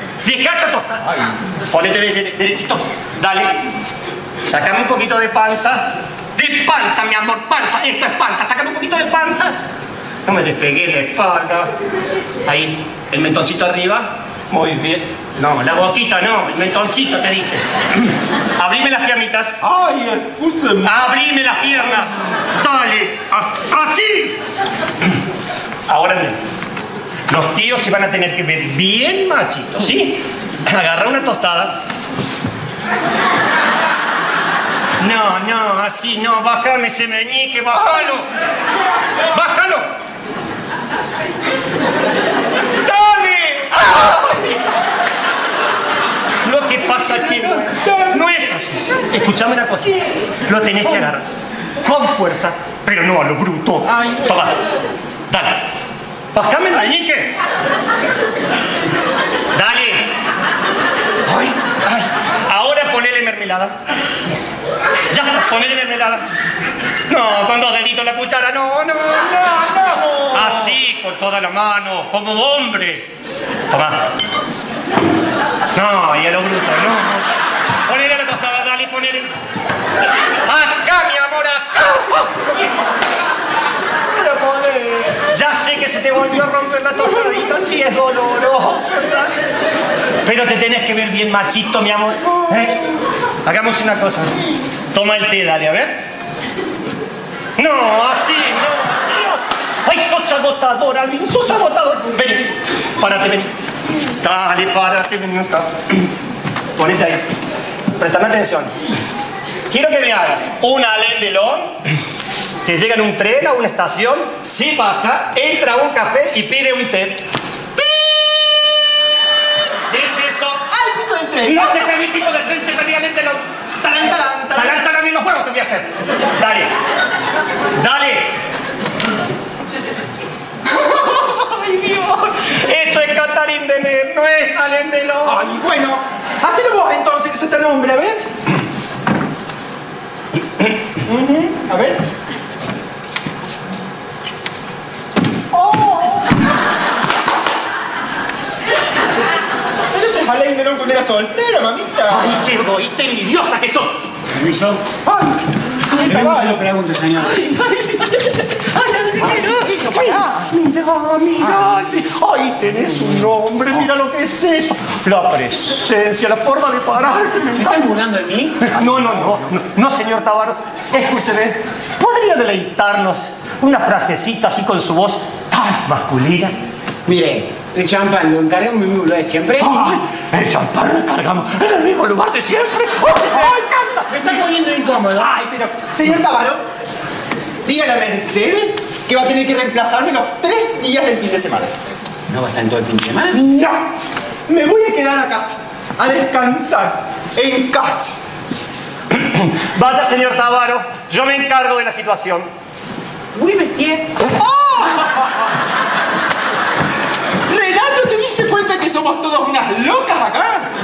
Ponete derechito. Dale. Sácame un poquito de panza. De panza, mi amor, panza. Esto es panza. Sácame un poquito de panza. No me despegué la espalda. Ahí, el mentoncito arriba. Muy bien. No, la boquita no, el mentoncito te dije. Abrime las piernitas.
¡Ay, excúseme!
Abrime las piernas. Dale. Así. Ahora bien, los tíos se van a tener que ver bien machitos, ¿sí? Agarra una tostada. No, así no. Bájame ese meñique, bájalo. Bájalo. ¡Dale! ¡Ay! Lo que pasa es que no es así. Escuchame una cosa. Lo tenés que agarrar con fuerza, pero no a lo bruto. Toma. Dale. Bájame el meñique. Dale. Ay. Ahora ponele mermelada. Ya está, ponele mermelada. No, con 2 deditos la cuchara, no. Así, con toda la mano, como hombre. Toma. No, y a lo bruto, no. Ponele la tostada, dale, ponele. Acá, mi amor, acá. Ya sé que se te volvió a romper la tostadita, sí, es doloroso, ¿verdad? Pero te tenés que ver bien machito, mi amor. Hagamos una cosa. Toma el té, dale, a ver. No, así, no. Ay, sos agotador, Alvin, sos agotador. Vení, párate, vení. Dale, párate, vení acá. Ponete ahí. Prestame atención. Quiero que me hagas un Alain Delon que llega en un tren a una estación, se baja, entra a un café y pide un té. ¿Qué es eso?
¡Al pico del tren!
No te pedí pico del tren, te pedí Alain Delon. Talán, mismo juego te voy a hacer. Dale. Ay, Dios. Eso es Catarín Deneuve, no es Alain Delon.
Ay, bueno, hacelo vos entonces, que es este nombre, a ver. A ver. ¡Oh! Pero ese es Alain Delon cuando era soltero, mamita.
Ay, che, egoísta envidiosa que sos.
¿Permiso?
¡Ay!
No se lo pregunte, señor.
Mira. Ay, tenés un nombre, mira lo que es eso. La presencia, la forma de pararse.
¿Me están burlando de mí?
No, señor Tavaro. Escúcheme, ¿podría deleitarnos una frasecita así con su voz tan masculina?
Mire, el champán lo encargamos en lo de siempre.
Ay, el champán lo encargamos en el mismo lugar de siempre. ¡Ay, canta!
Me están poniendo incómodo.
Ay, pero, señor Tavaro, dígale a Mercedes que va a tener que reemplazarme los 3 días del fin de semana.
¿No va a estar en todo el fin de semana?
No, me voy a quedar acá, a descansar, en casa.
Vaya, señor Tavaro, yo me encargo de la situación.
Oui, monsieur.
¡Oh! Renato, ¿te diste cuenta que somos todos unas locas acá?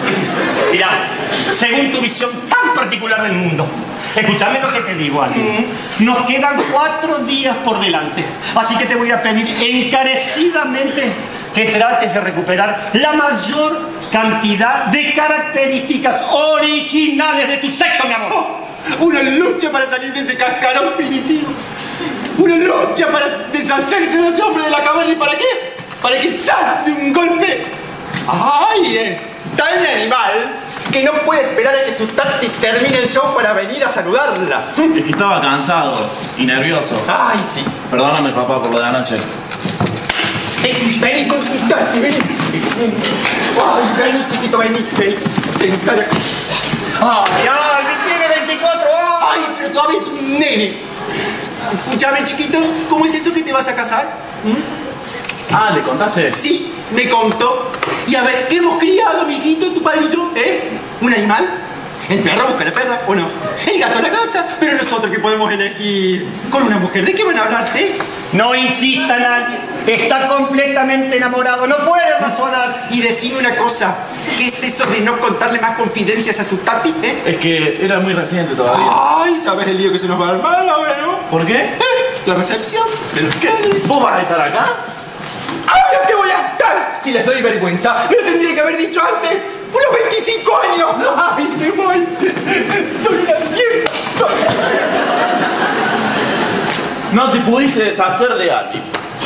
Mira, según tu visión tan particular del mundo, escúchame lo que te digo, Alvin. Nos quedan 4 días por delante. Así que te voy a pedir encarecidamente que trates de recuperar la mayor cantidad de características originales de tu sexo, mi amor.
Una lucha para salir de ese cascarón primitivo. Una lucha para deshacerse de ese hombre de la caverna. ¿Y para qué? Para que salte un golpe. ¡Ay! Tan animal que no puede esperar a que su Tati termine el show para venir a saludarla.
Es que estaba cansado y nervioso.
¡Ay, sí!
Perdóname, papá, por lo de anoche.
Sí, vení con tu Tati, vení. ¡Ay, vení, chiquito, vení! Sentate aquí.
¡Ay, Alvin tiene 24 años!
¡Ay, pero todavía es un nene! Escúchame, chiquito, ¿cómo es eso que te vas a casar?
Ah, ¿le contaste?
Sí, me contó. Y a ver, ¿qué hemos criado, mijito, tu padre y yo? ¿Un animal? El perro busca a la perra, ¿o no? El gato a la gata. Pero nosotros que podemos elegir con una mujer. ¿De qué van a hablar,
No insista nadie. Está completamente enamorado. No puede razonar.
Y decime una cosa. ¿Qué es eso de no contarle más confidencias a su Tati,
Es que era muy reciente todavía.
Ay, ¿sabes el lío que se nos va a armar ahora, no?
¿Por qué?
La recepción de los
¿Qué? ¿Vos vas a estar acá?
¡Ay, ¿qué voy a estar? Si les doy vergüenza, me lo tendría que haber dicho antes. ¡Unos 25 años! ¡Ay, me voy! ¡Soy una mierda!
No te pudiste deshacer de Alvin.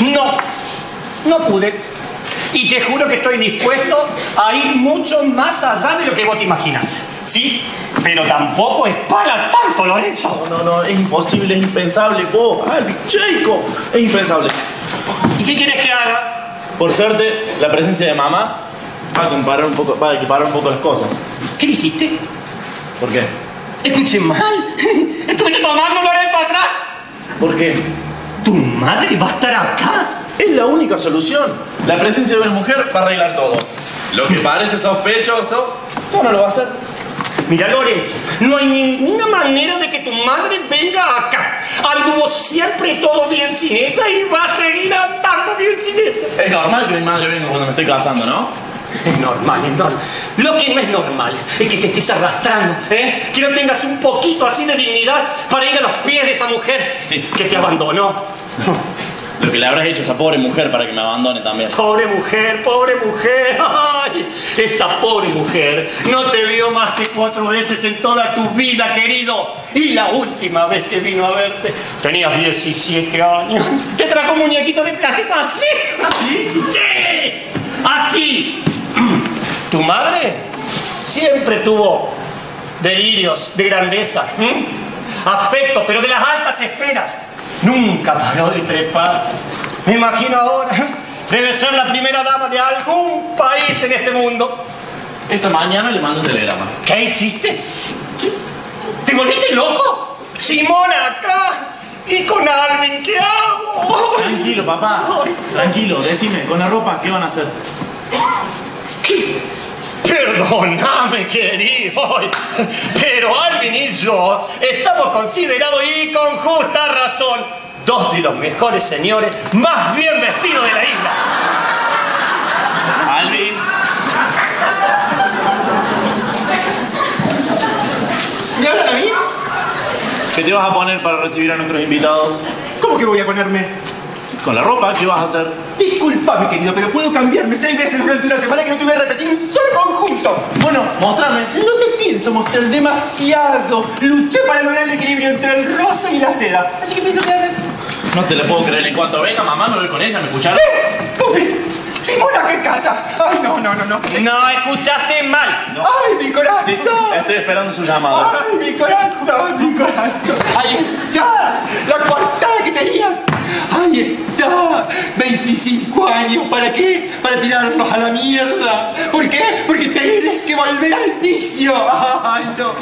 No pude. Y te juro que estoy dispuesto a ir mucho más allá de lo que vos te imaginas. ¿Sí? Pero tampoco es para tanto, Lorenzo.
No, es imposible, es impensable. Vos, Alvin, chico, es impensable.
¿Y qué quieres que haga?
Por suerte, la presencia de mamá va a equiparar un poco las cosas.
¿Qué dijiste?
¿Por qué?
Escuché mal. Estuviste tomando, Lorenzo, atrás.
¿Por qué?
¿Tu madre va a estar acá?
Es la única solución. La presencia de una mujer va a arreglar todo. Lo que parece sospechoso, ya no lo va a hacer.
Mira, Lorenzo, no hay ninguna manera de que tu madre venga acá. Anduvo siempre todo bien sin ella y va a seguir andando bien sin ella.
Es normal que mi madre venga cuando me estoy casando, ¿no?
Es normal, es normal. Lo que no es normal es que te estés arrastrando, que no tengas un poquito así de dignidad para ir a los pies de esa mujer que te abandonó.
Lo que le habrás hecho a esa pobre mujer para que me abandone también.
Pobre mujer, pobre mujer. Ay, esa pobre mujer no te vio más que 4 veces en toda tu vida, querido. Y la última vez que vino a verte, tenías 17 años. Te trajo un muñequito de plástico así. ¿Así? ¡Sí! Así. Tu madre siempre tuvo delirios de grandeza, afecto, pero de las altas esferas. Nunca paró de trepar. Me imagino ahora. Debe ser la primera dama de algún país en este mundo.
Esta mañana le mando un telegrama.
¿Qué hiciste? ¿Te volviste loco? Simona acá y con Alvin, ¿qué hago?
Tranquilo, papá. Tranquilo, decime, con la ropa, ¿qué van a hacer?
¿Qué? Perdóname, querido, pero Alvin y yo estamos considerados, y con justa razón, 2 de los mejores señores más bien vestidos de la isla.
Alvin.
¿Me hablan a mí?
¿Qué te vas a poner para recibir a nuestros invitados?
¿Cómo que voy a ponerme?
Con la ropa, ¿qué vas a hacer?
Disculpame, querido, pero puedo cambiarme 6 veces durante una semana que no te voy a repetir un solo conjunto.
Bueno, mostrame.
No te pienso mostrar demasiado. Luché para lograr el equilibrio entre el rosa y la seda. Así que pienso quedarme así.
No te lo puedo creer. En cuanto venga mamá, me voy con ella, ¿me escucharon?
¡Simona, qué casa! ¡Ay, no!
No, escuchaste mal.
No.
¡Ay, mi corazón!
Sí, estoy esperando su llamada.
¡Ay, mi corazón! ¡Ahí está! ¡La coartada que tenía! ¡Ahí está! 25 años, ¿para qué? Para tirarnos a la mierda. ¿Por qué? Porque tienes que volver al vicio. ¡Ay, no!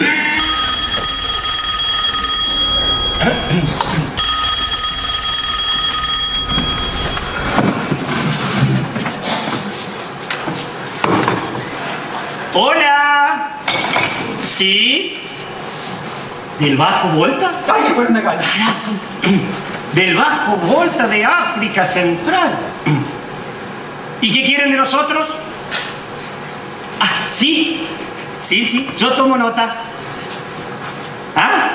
Hola. ¿Sí? ¿Del Bajo Volta?
¡Ay, es por una gana!
Del Bajo Volta de África Central. ¿Y qué quieren de nosotros? Ah, sí. Sí, yo tomo nota. ¿Ah?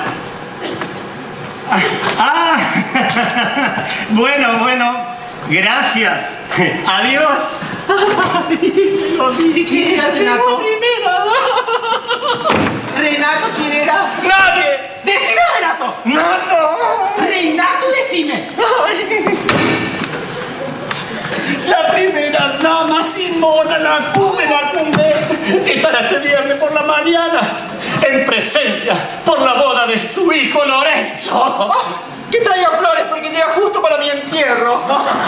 Bueno, gracias. Adiós. Ay, se lo dije.
¿Quién era Renato? ¿Renato quién era?
¡Nadie!
¡Decime, Renato!
¡Nada!
¡Renato, decime!
La primera dama Simona Lacumbe estará este viernes por la mañana en presencia por la boda de su hijo Lorenzo.
Que traiga flores porque llega justo para mi entierro.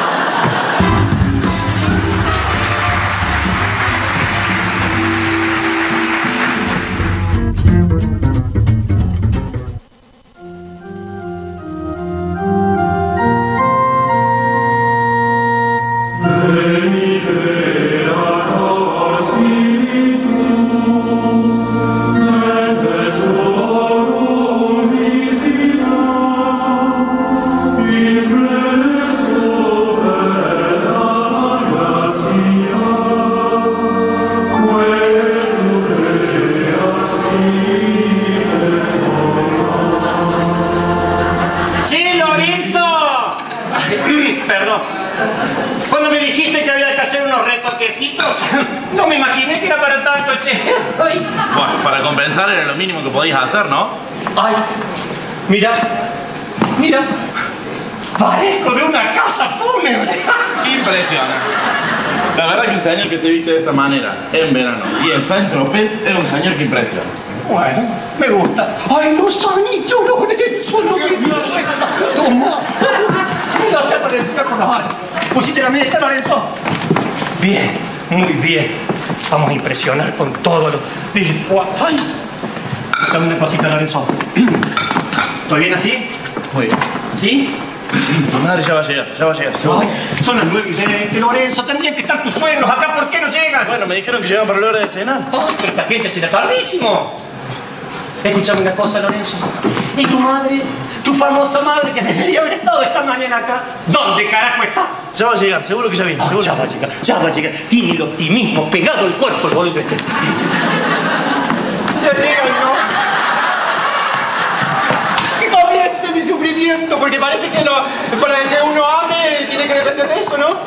Cuando me dijiste que había que hacer unos retoquecitos, no me imaginé que era para tanto, che. Ay.
Bueno, para compensar era lo mínimo que podías hacer, ¿no?
Ay, mira, parezco de una casa fúnebre.
Impresionante. La verdad que un señor que se viste de esta manera en verano y en San Tropez es un señor que impresiona.
Bueno, me gusta. Ay, los anillos, Lorenzo, los anillos. Toma. No se apareció con la mano. ¿Pusiste la mesa, Lorenzo? Bien, muy bien. Vamos a impresionar con todo lo... ¡Ay! Dame una cosita, Lorenzo. ¿Todo bien así?
Muy bien.
¿Sí?
Tu madre ya va a llegar, seguro.
Ay, son las 9:20, Lorenzo. Tendrían que estar tus suegros acá. ¿Por qué no llegan?
Bueno, me dijeron que llegaban para la hora de cenar.
Ay, pero esta gente será tardísimo. Escúchame una cosa, Lorenzo. ¿Y tu madre? Tu famosa madre que debería haber estado esta mañana acá. ¿Dónde carajo está?
Ya va a llegar, seguro que ya viene.
Oh, ya va a llegar. Tiene el optimismo pegado al cuerpo, el boludo este.
Ya llegan, ¿no? Que comience mi sufrimiento, porque parece que para que uno ame tiene que depender de eso, ¿no?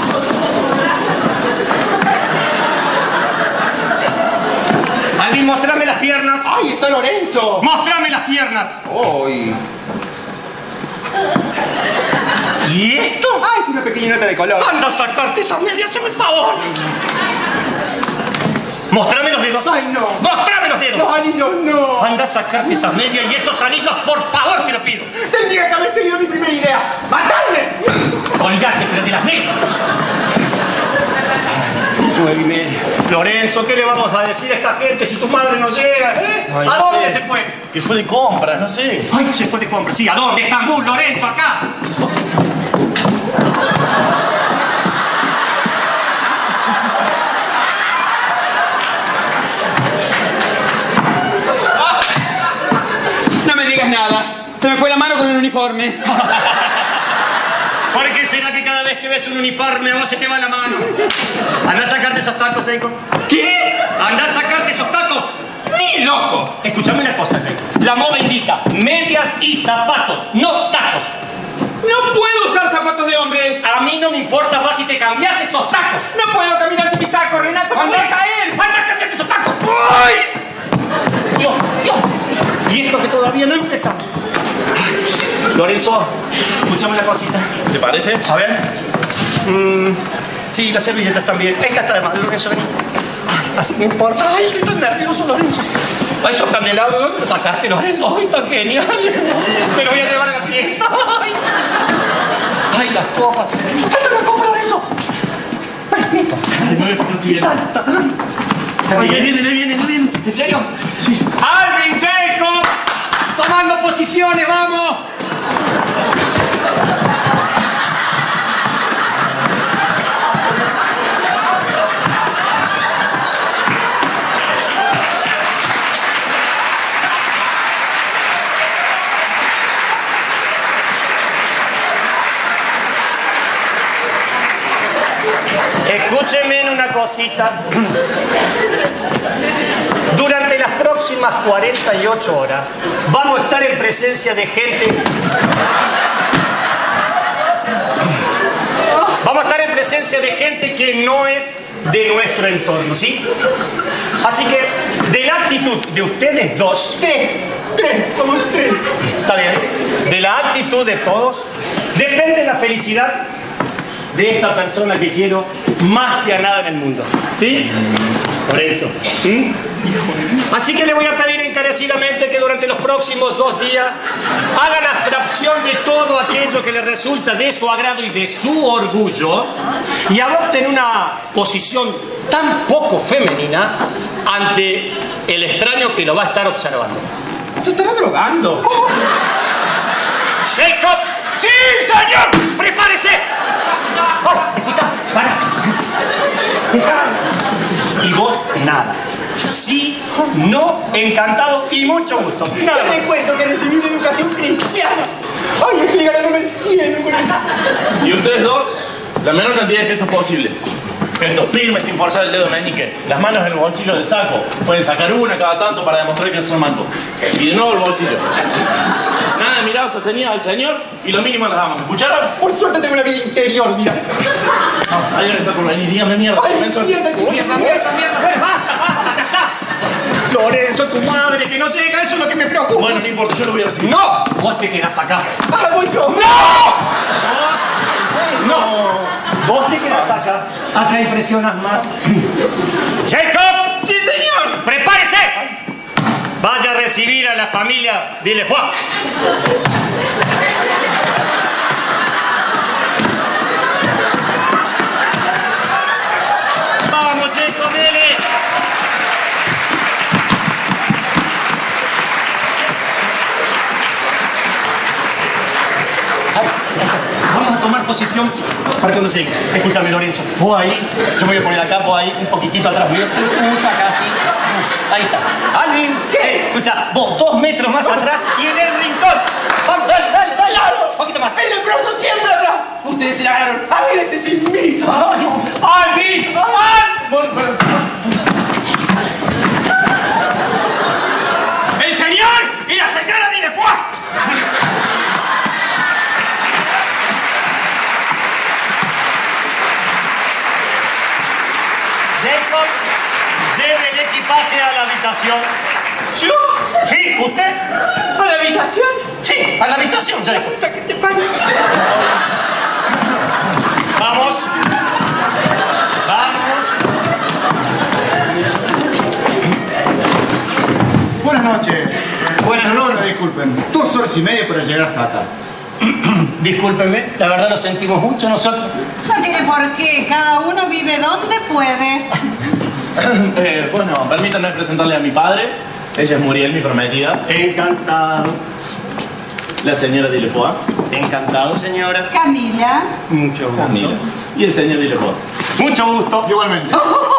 Alvin, mostrame las piernas.
¡Ay, está Lorenzo!
¡Mostrame las piernas!
¡Ay!
¿Y esto?
¡Ay, es una pequeña nota de color!
¡Anda a sacarte esas medias, hazme el favor! ¡Mostrame los dedos!
¡Ay, no!
¡Mostrame los dedos!
¡Los anillos no!
Anda a sacarte esas medias y esos anillos, por favor, te lo pido.
Tendría que haber seguido mi primera idea. ¡Matarme!
Colgate, pero de las medias. 9:30. Lorenzo, ¿qué le vamos a decir a esta gente si tu madre no llega?
Ay,
¿A
no
dónde
sé.
se fue?
Que fue de compras, no sé.
Ay, se fue de compra. Sí, ¿a dónde? Estambul, Lorenzo, acá.
No me digas nada. Se me fue la mano con el uniforme.
¿Por qué será que cada vez que ves un uniforme a vos se te va la mano? Anda a sacarte esos tacos, Eiko.
¿Qué?
Anda a sacarte esos tacos. ¡Ni loco! Escúchame una cosa, Eiko. La moda indica medias y zapatos, no tacos.
No puedo usar zapatos de hombre.
A mí no me importa más si te cambias esos tacos.
No puedo caminar sin mis tacos, Renato. ¡Me voy a caer!
¡Anda a cambiarte esos tacos! ¡Ay! Dios. Y eso que todavía no empezamos. Lorenzo, escúchame una cosita.
¿Te parece?
A ver. Sí, las servilletas también. Esta está de más, Lorenzo, vení. Ay, así me importa. Ay, estoy tan nervioso, Lorenzo. Ay, esos candelabros, ¿dónde los sacaste, Lorenzo? Ay, tan genial. Me lo voy a llevar a la pieza. Ay, las copas. ¡Falta una copa, Lorenzo! Ay, no importa.
No me fue
Sí, está.
Ahí viene.
¿En serio? Sí. ¡Alvin, Jacob! ¡Tomando posiciones, vamos! Escúchenme una cosita. próximas 48 horas vamos a estar en presencia de gente... Vamos a estar en presencia de gente que no es de nuestro entorno, ¿sí? Así que, de la actitud de ustedes dos...
Somos tres.
Está bien. De la actitud de todos depende la felicidad de esta persona que quiero más que a nada en el mundo. ¿Sí? Por eso. Así que le voy a pedir encarecidamente que durante los próximos 2 días hagan abstracción de todo aquello que le resulta de su agrado y de su orgullo y adopten una posición tan poco femenina ante el extraño que lo va a estar observando.
¿Se estará drogando?
¡Jacob! ¡Sí, señor! ¡Prepárese! ¡Oh, escucha! ¡Para! Y vos, nada. Sí, no, encantado y mucho gusto. Nada más.
Recuerdo que recibí una educación cristiana. Ay, estoy ganándome el cielo con eso.
Y ustedes dos, la menor cantidad de gestos posible. Gestos firmes sin forzar el dedo meñique. Las manos en el bolsillo del saco. Pueden sacar una cada tanto para demostrar que son manto. Y de nuevo el bolsillo. Nada de mirada sostenida al señor y lo mínimo a las damas. ¿Escucharon?
Por suerte tengo una vida interior, mira.
Alguien está por venir, dígame mierda.
Ay,
Lorenzo.
mierda, chico.
¡Mierda! ¡Basta, ya está! Lorenzo, tu madre, que no llega, eso es lo que me preocupa.
Bueno, no importa, yo lo voy a recibir.
¡No! Vos te quedás acá.
¡Ah, voy yo!
¡No! Vos te quedás acá. Acá impresionas más. ¡Jacob!
¡Sí, señor!
¡Prepárese! Vaya a recibir a la familia de Lefoy. ¡Vamos, Jacob, dele! Vamos a tomar posición para cuando llegue. Escúchame, Lorenzo. Vos ahí, yo me voy a poner acá, vos ahí, un poquitito atrás mío. Mucho acá, así. Ahí está. ¡Alvin! ¿Qué? Escucha, vos 2 metros más atrás y en el rincón. Vamos, dale, dale, dale. Un poquito más.
¡El leproso siempre atrás! Ustedes se la ganaron. ¡Arréglense sin mí!
¡Alvin! ¡El señor y la señora de Lefoy! Jacob, lleve el equipaje a la habitación.
¿Yo?
Sí, ¿usted?
¿A la habitación?
Sí, a la habitación, Jacob.
Puta que te parió.
Vamos. Vamos.
Buenas noches.
Buenas noches.
Disculpen. 2 horas y media para llegar hasta acá.
Discúlpenme, la verdad lo sentimos mucho nosotros.
No tiene por qué, cada uno vive donde puede.
Bueno, permítanme presentarle a mi padre. Ella es Muriel, mi prometida.
Encantado.
La señora de Lefoy.
Encantado, señora.
Camila.
Mucho gusto.
Camila. Y el señor de Lefoy.
Mucho gusto.
Igualmente.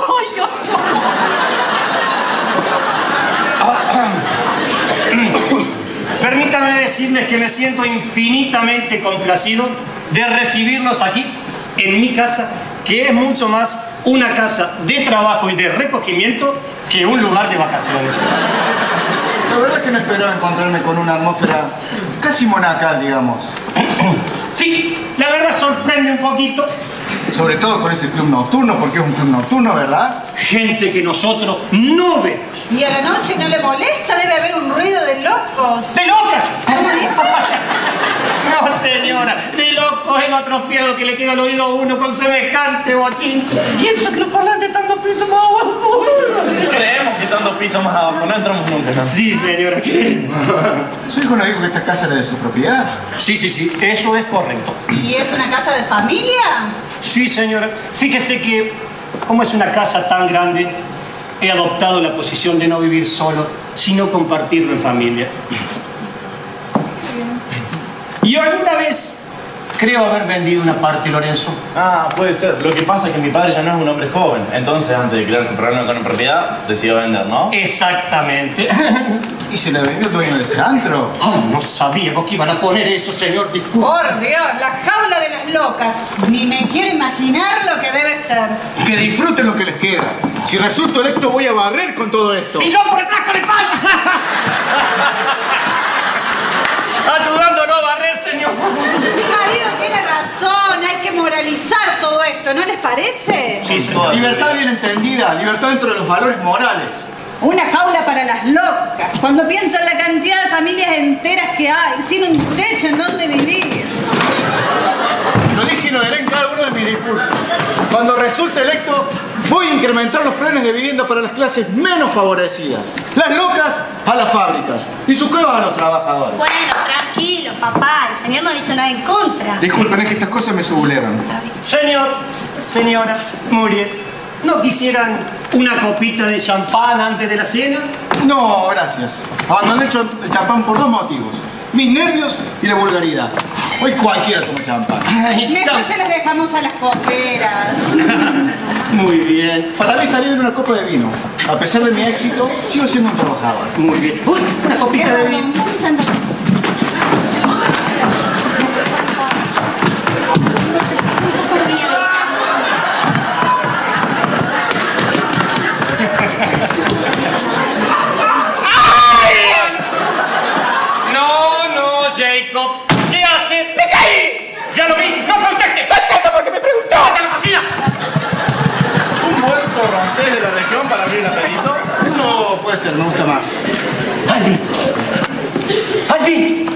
Permítanme decirles que me siento infinitamente complacido de recibirlos aquí, en mi casa, que es mucho más una casa de trabajo y de recogimiento que un lugar de vacaciones.
La verdad es que no esperaba encontrarme con una atmósfera casi monacal, digamos.
Sí, la verdad sorprende un poquito.
Sobre todo con ese club nocturno, porque es un club nocturno, ¿verdad?
Gente que nosotros no vemos.
¿Y a la noche no le molesta? Debe haber un ruido de locos.
¡De locas!
¿Cómo dice?
No, señora, de locos el atrofiado que le queda al oído a uno con semejante bochinche. Y eso que los parlantes están 2 pisos más abajo.
Creemos que están 2 pisos más abajo, no entramos nunca, ¿no?
Sí, señora, ¿qué?
Su hijo nos dijo que esta casa era de su propiedad.
Sí, eso es correcto.
¿Y es una casa de familia?
Sí, señora. Fíjese que, como es una casa tan grande, he adoptado la posición de no vivir solo, sino compartirlo en familia. Y alguna vez Creo haber vendido una parte, Lorenzo.
Ah, puede ser. Lo que pasa es que mi padre ya no es un hombre joven. Entonces, antes de crearse problema con la propiedad, decidió vender, ¿no?
Exactamente.
¿Y se la vendió el dueño de ese antro?
Oh, no sabíamos que iban a poner eso, señor. Disculpe.
Por Dios, la jaula de las locas. Ni me quiero imaginar lo que debe ser.
Que disfruten lo que les queda. Si resulto electo voy a barrer con todo esto.
¡Y yo por detrás con el pan! Ayudándonos a barrer, señor.
Mi marido tiene razón, hay que moralizar todo esto, ¿no les parece?
Sí, señor.
Libertad bien entendida, libertad dentro de los valores morales.
Una jaula para las locas. Cuando pienso en la cantidad de familias enteras que hay, sin un techo en donde vivir.
Lo dije y lo diré en cada uno de mis discursos. Cuando resulte electo, voy a incrementar los planes de vivienda para las clases menos favorecidas. Las locas a las fábricas y sus cuevas a los trabajadores.
Bueno, tranquilo, papá. El señor no ha dicho nada en contra.
Disculpen, es que estas cosas me sublevan.
Señor, señora, Muriel, ¿no quisieran una copita de champán antes de la cena?
No, gracias. Abandoné el champán por dos motivos. Mis nervios y la vulgaridad. Hoy cualquiera toma champán.
Mejor se las dejamos a las coperas.
Muy bien,
Para mí estaría bien una copa de vino. A pesar de mi éxito, sigo siendo un trabajador.
muy bien. Uy, una copita de vino. No, Jacob. ¿Qué hace? ¡Me caí! ¡Ya lo vi! ¡No conteste! ¡Conteste porque me preguntó! ¡Vete a la cocina!
Un buen corrontés de la región para abrir el apetito.
Eso puede ser, me gusta más.
¡Alvin! ¡Alvin!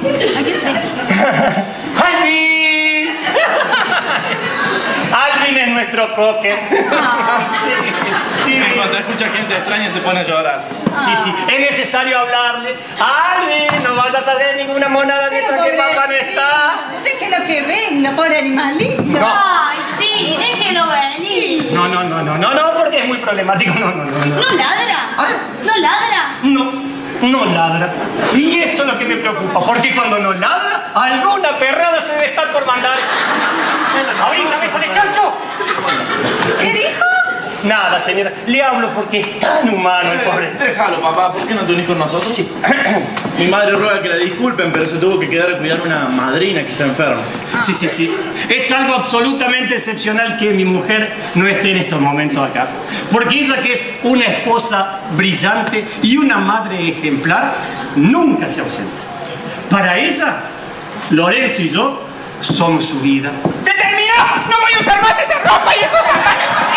¡Alvin! Alvin es nuestro cocker.
Y cuando escucha gente extraña se pone a llorar.
Sí, es necesario hablarle. Alvin, no vayas a hacer ninguna monada mientras que papá no está.
Déjelo que venga, pobre animalito.
No.
Ay, sí, déjelo venir.
No, porque es muy problemático. No.
¿No ladra?
¿Ah?
¿No ladra?
No ladra. Y eso es lo que me preocupa, porque cuando no ladra, alguna perrada se debe estar por mandar. ¡Abrí la mesa de chancho!
¿Qué dijo?
Nada, señora. Le hablo porque es tan humano el pobre.
Déjalo, papá. ¿Por qué no te unís con nosotros?
Sí.
Mi madre ruega que la disculpen, pero se tuvo que quedar a cuidar a una madrina que está enferma.
Sí. Es algo absolutamente excepcional que mi mujer no esté en estos momentos acá. Porque ella, que es una esposa brillante y una madre ejemplar, nunca se ausenta. Para ella, Lorenzo y yo somos su vida. ¡Se terminó! ¡No voy a usar más esa ropa y esos zapatos!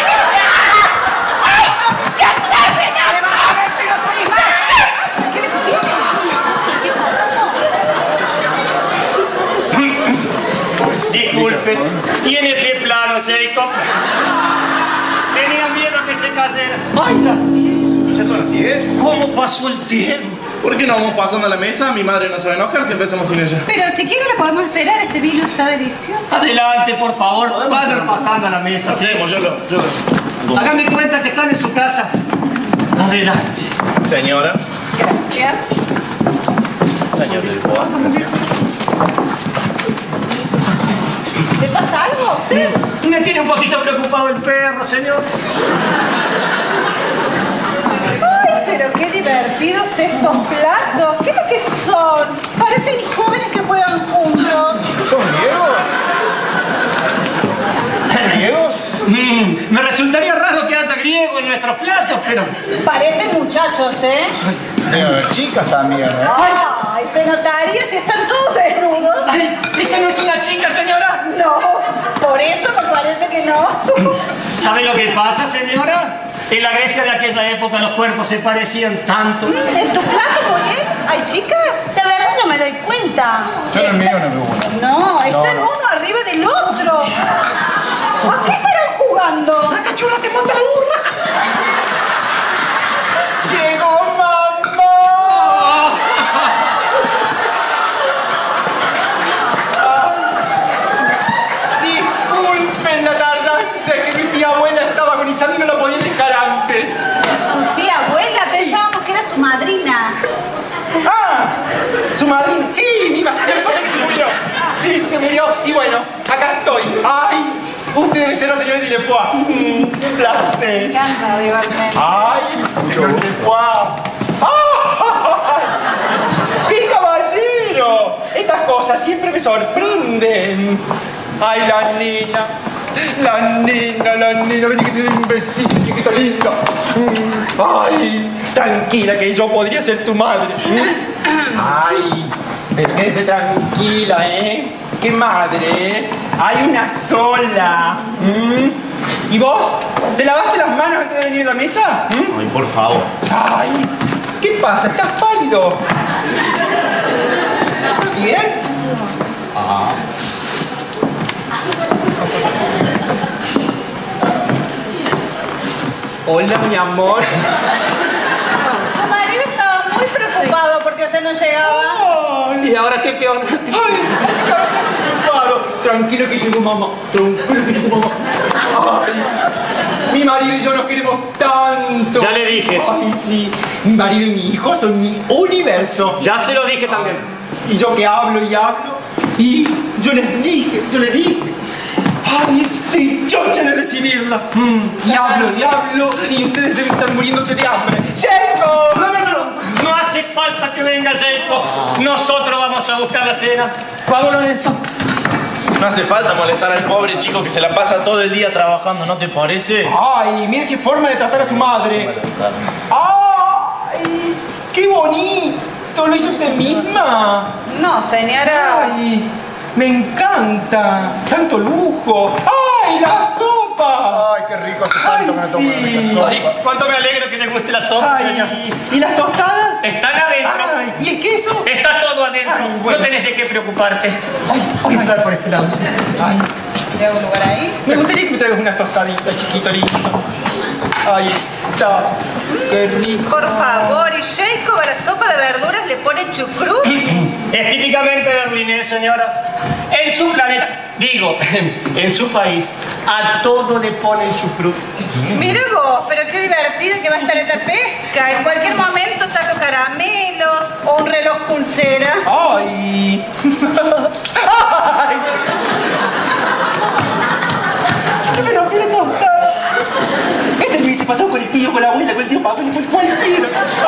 Disculpe, tiene pie plano, Jacob. Tenía miedo que se cayera. ¡Ay, las 10!
¿Ya son las 10?
¿Cómo pasó el tiempo?
¿Por qué no vamos pasando a la mesa? Mi madre no se va a enojar si empezamos sin ella.
Pero si quiere la podemos esperar, este vino está delicioso.
Adelante, por favor, vayan pasando a la mesa.
Hacemos, yo lo.
Hagan de cuenta que están en su casa. Adelante.
Señora.
Gracias.
Señor del Boa.
¿Te pasa algo?
Me tiene un poquito preocupado el perro, señor.
Ay, pero qué divertidos estos platos. ¿Qué es lo que son? Parecen jóvenes que juegan juntos.
¿Son griegos? ¿Griegos?
Me resultaría raro que haya griego en nuestros platos, pero...
Parecen muchachos, ¿eh?
Debe haber chicas también, ¿eh?
Ay, se notaría si están todos desnudos.
Ay, ¿esa no es una chica, señora?
No, por eso me parece que no.
¿Sabe lo que pasa, señora? En la Grecia de aquella época los cuerpos se parecían tanto.
¿En tu plato, Muriel, hay chicas?
De verdad no me doy cuenta.
Yo en el mío no veo una.
No, están
no.
uno arriba del otro. ¿A qué estarán jugando?
¡La cachorra te monta la burra!
¡Llegó mamá! Disculpen la tardanza, que mi tía abuela estaba agonizando y no la podía dejar antes.
Su tía abuela, pensábamos que era su madrina.
¡Ah! ¿Su madrina? Sí, mi madrina. Lo que pasa es que se murió. Sí, se murió. Y bueno, placer.
Me encanta divertirme.
Ay, señor Tecuá. ¡Qué caballero! Estas cosas siempre me sorprenden. Ay, la nena, vení que te dé un besito, chiquito lindo. Ay, tranquila que yo podría ser tu madre. Ay, pero quédese tranquila, ¿eh? ¿Qué madre? Hay una sola. ¿Y vos? ¿Te lavaste las manos antes de venir a la mesa?
Ay, por favor.
Ay, ¿qué pasa? ¿Estás pálido? ¿Estás bien? Ah. Hola, mi amor.
Su marido estaba muy preocupado porque usted no llegaba.
Ay,
¿Y ahora qué peor?
ay, así que ahora estoy preocupado. Tranquilo que llegó mamá. Tranquilo que llegó mamá. Ay, mi marido y yo nos queremos tanto.
Ya le dije eso.
Ay, sí. Mi marido y mi hijo son mi universo.
Ya se lo dije también.
Y yo que hablo y hablo. Y yo les dije. Ay, estoy chocha de recibirla. Y hablo, y ustedes deben estar muriéndose de hambre. ¡Checo!
No hace falta que venga Jacob. Nosotros vamos a buscar la cena. Vámonos, Nelson.
No hace falta molestar al pobre chico que se la pasa todo el día trabajando, ¿no te parece?
Ay, miren si forma de tratar a su madre. Ay, qué bonito. ¿Lo hizo usted misma?
No, señora.
Ay, me encanta. Tanto lujo. ¡Ay, la sopa!
Ay, qué rico, hace tanto que no tomo una rica sopa.
Ay, cuánto me alegro que te guste la sopa, señor.
Ay, ¿y las tostadas?
Están adentro.
Ay, ¿y el queso?
Está todo adentro.
Ay, bueno.
No tenés de qué preocuparte.
Voy a entrar por este lado. ¿Sí?
Ay,
¿Le hago un lugar ahí?
me gustaría que me traigas unas tostaditas, chiquito lindo. Ahí está. Qué rico.
Por favor, y Jacob a la sopa de verduras le pone chucrut.
Es típicamente berlinés, señora. En su planeta, digo, en su país, a todo le ponen chucrut.
Mira vos, pero qué divertido que va a estar esta pesca. En cualquier momento saco caramelos o un reloj pulsera.
Ay. Ay. ¿Qué me rompió la tostada? Este me hubiese pasado con el tío, con la abuela, con el tío Pablo, con cualquiera.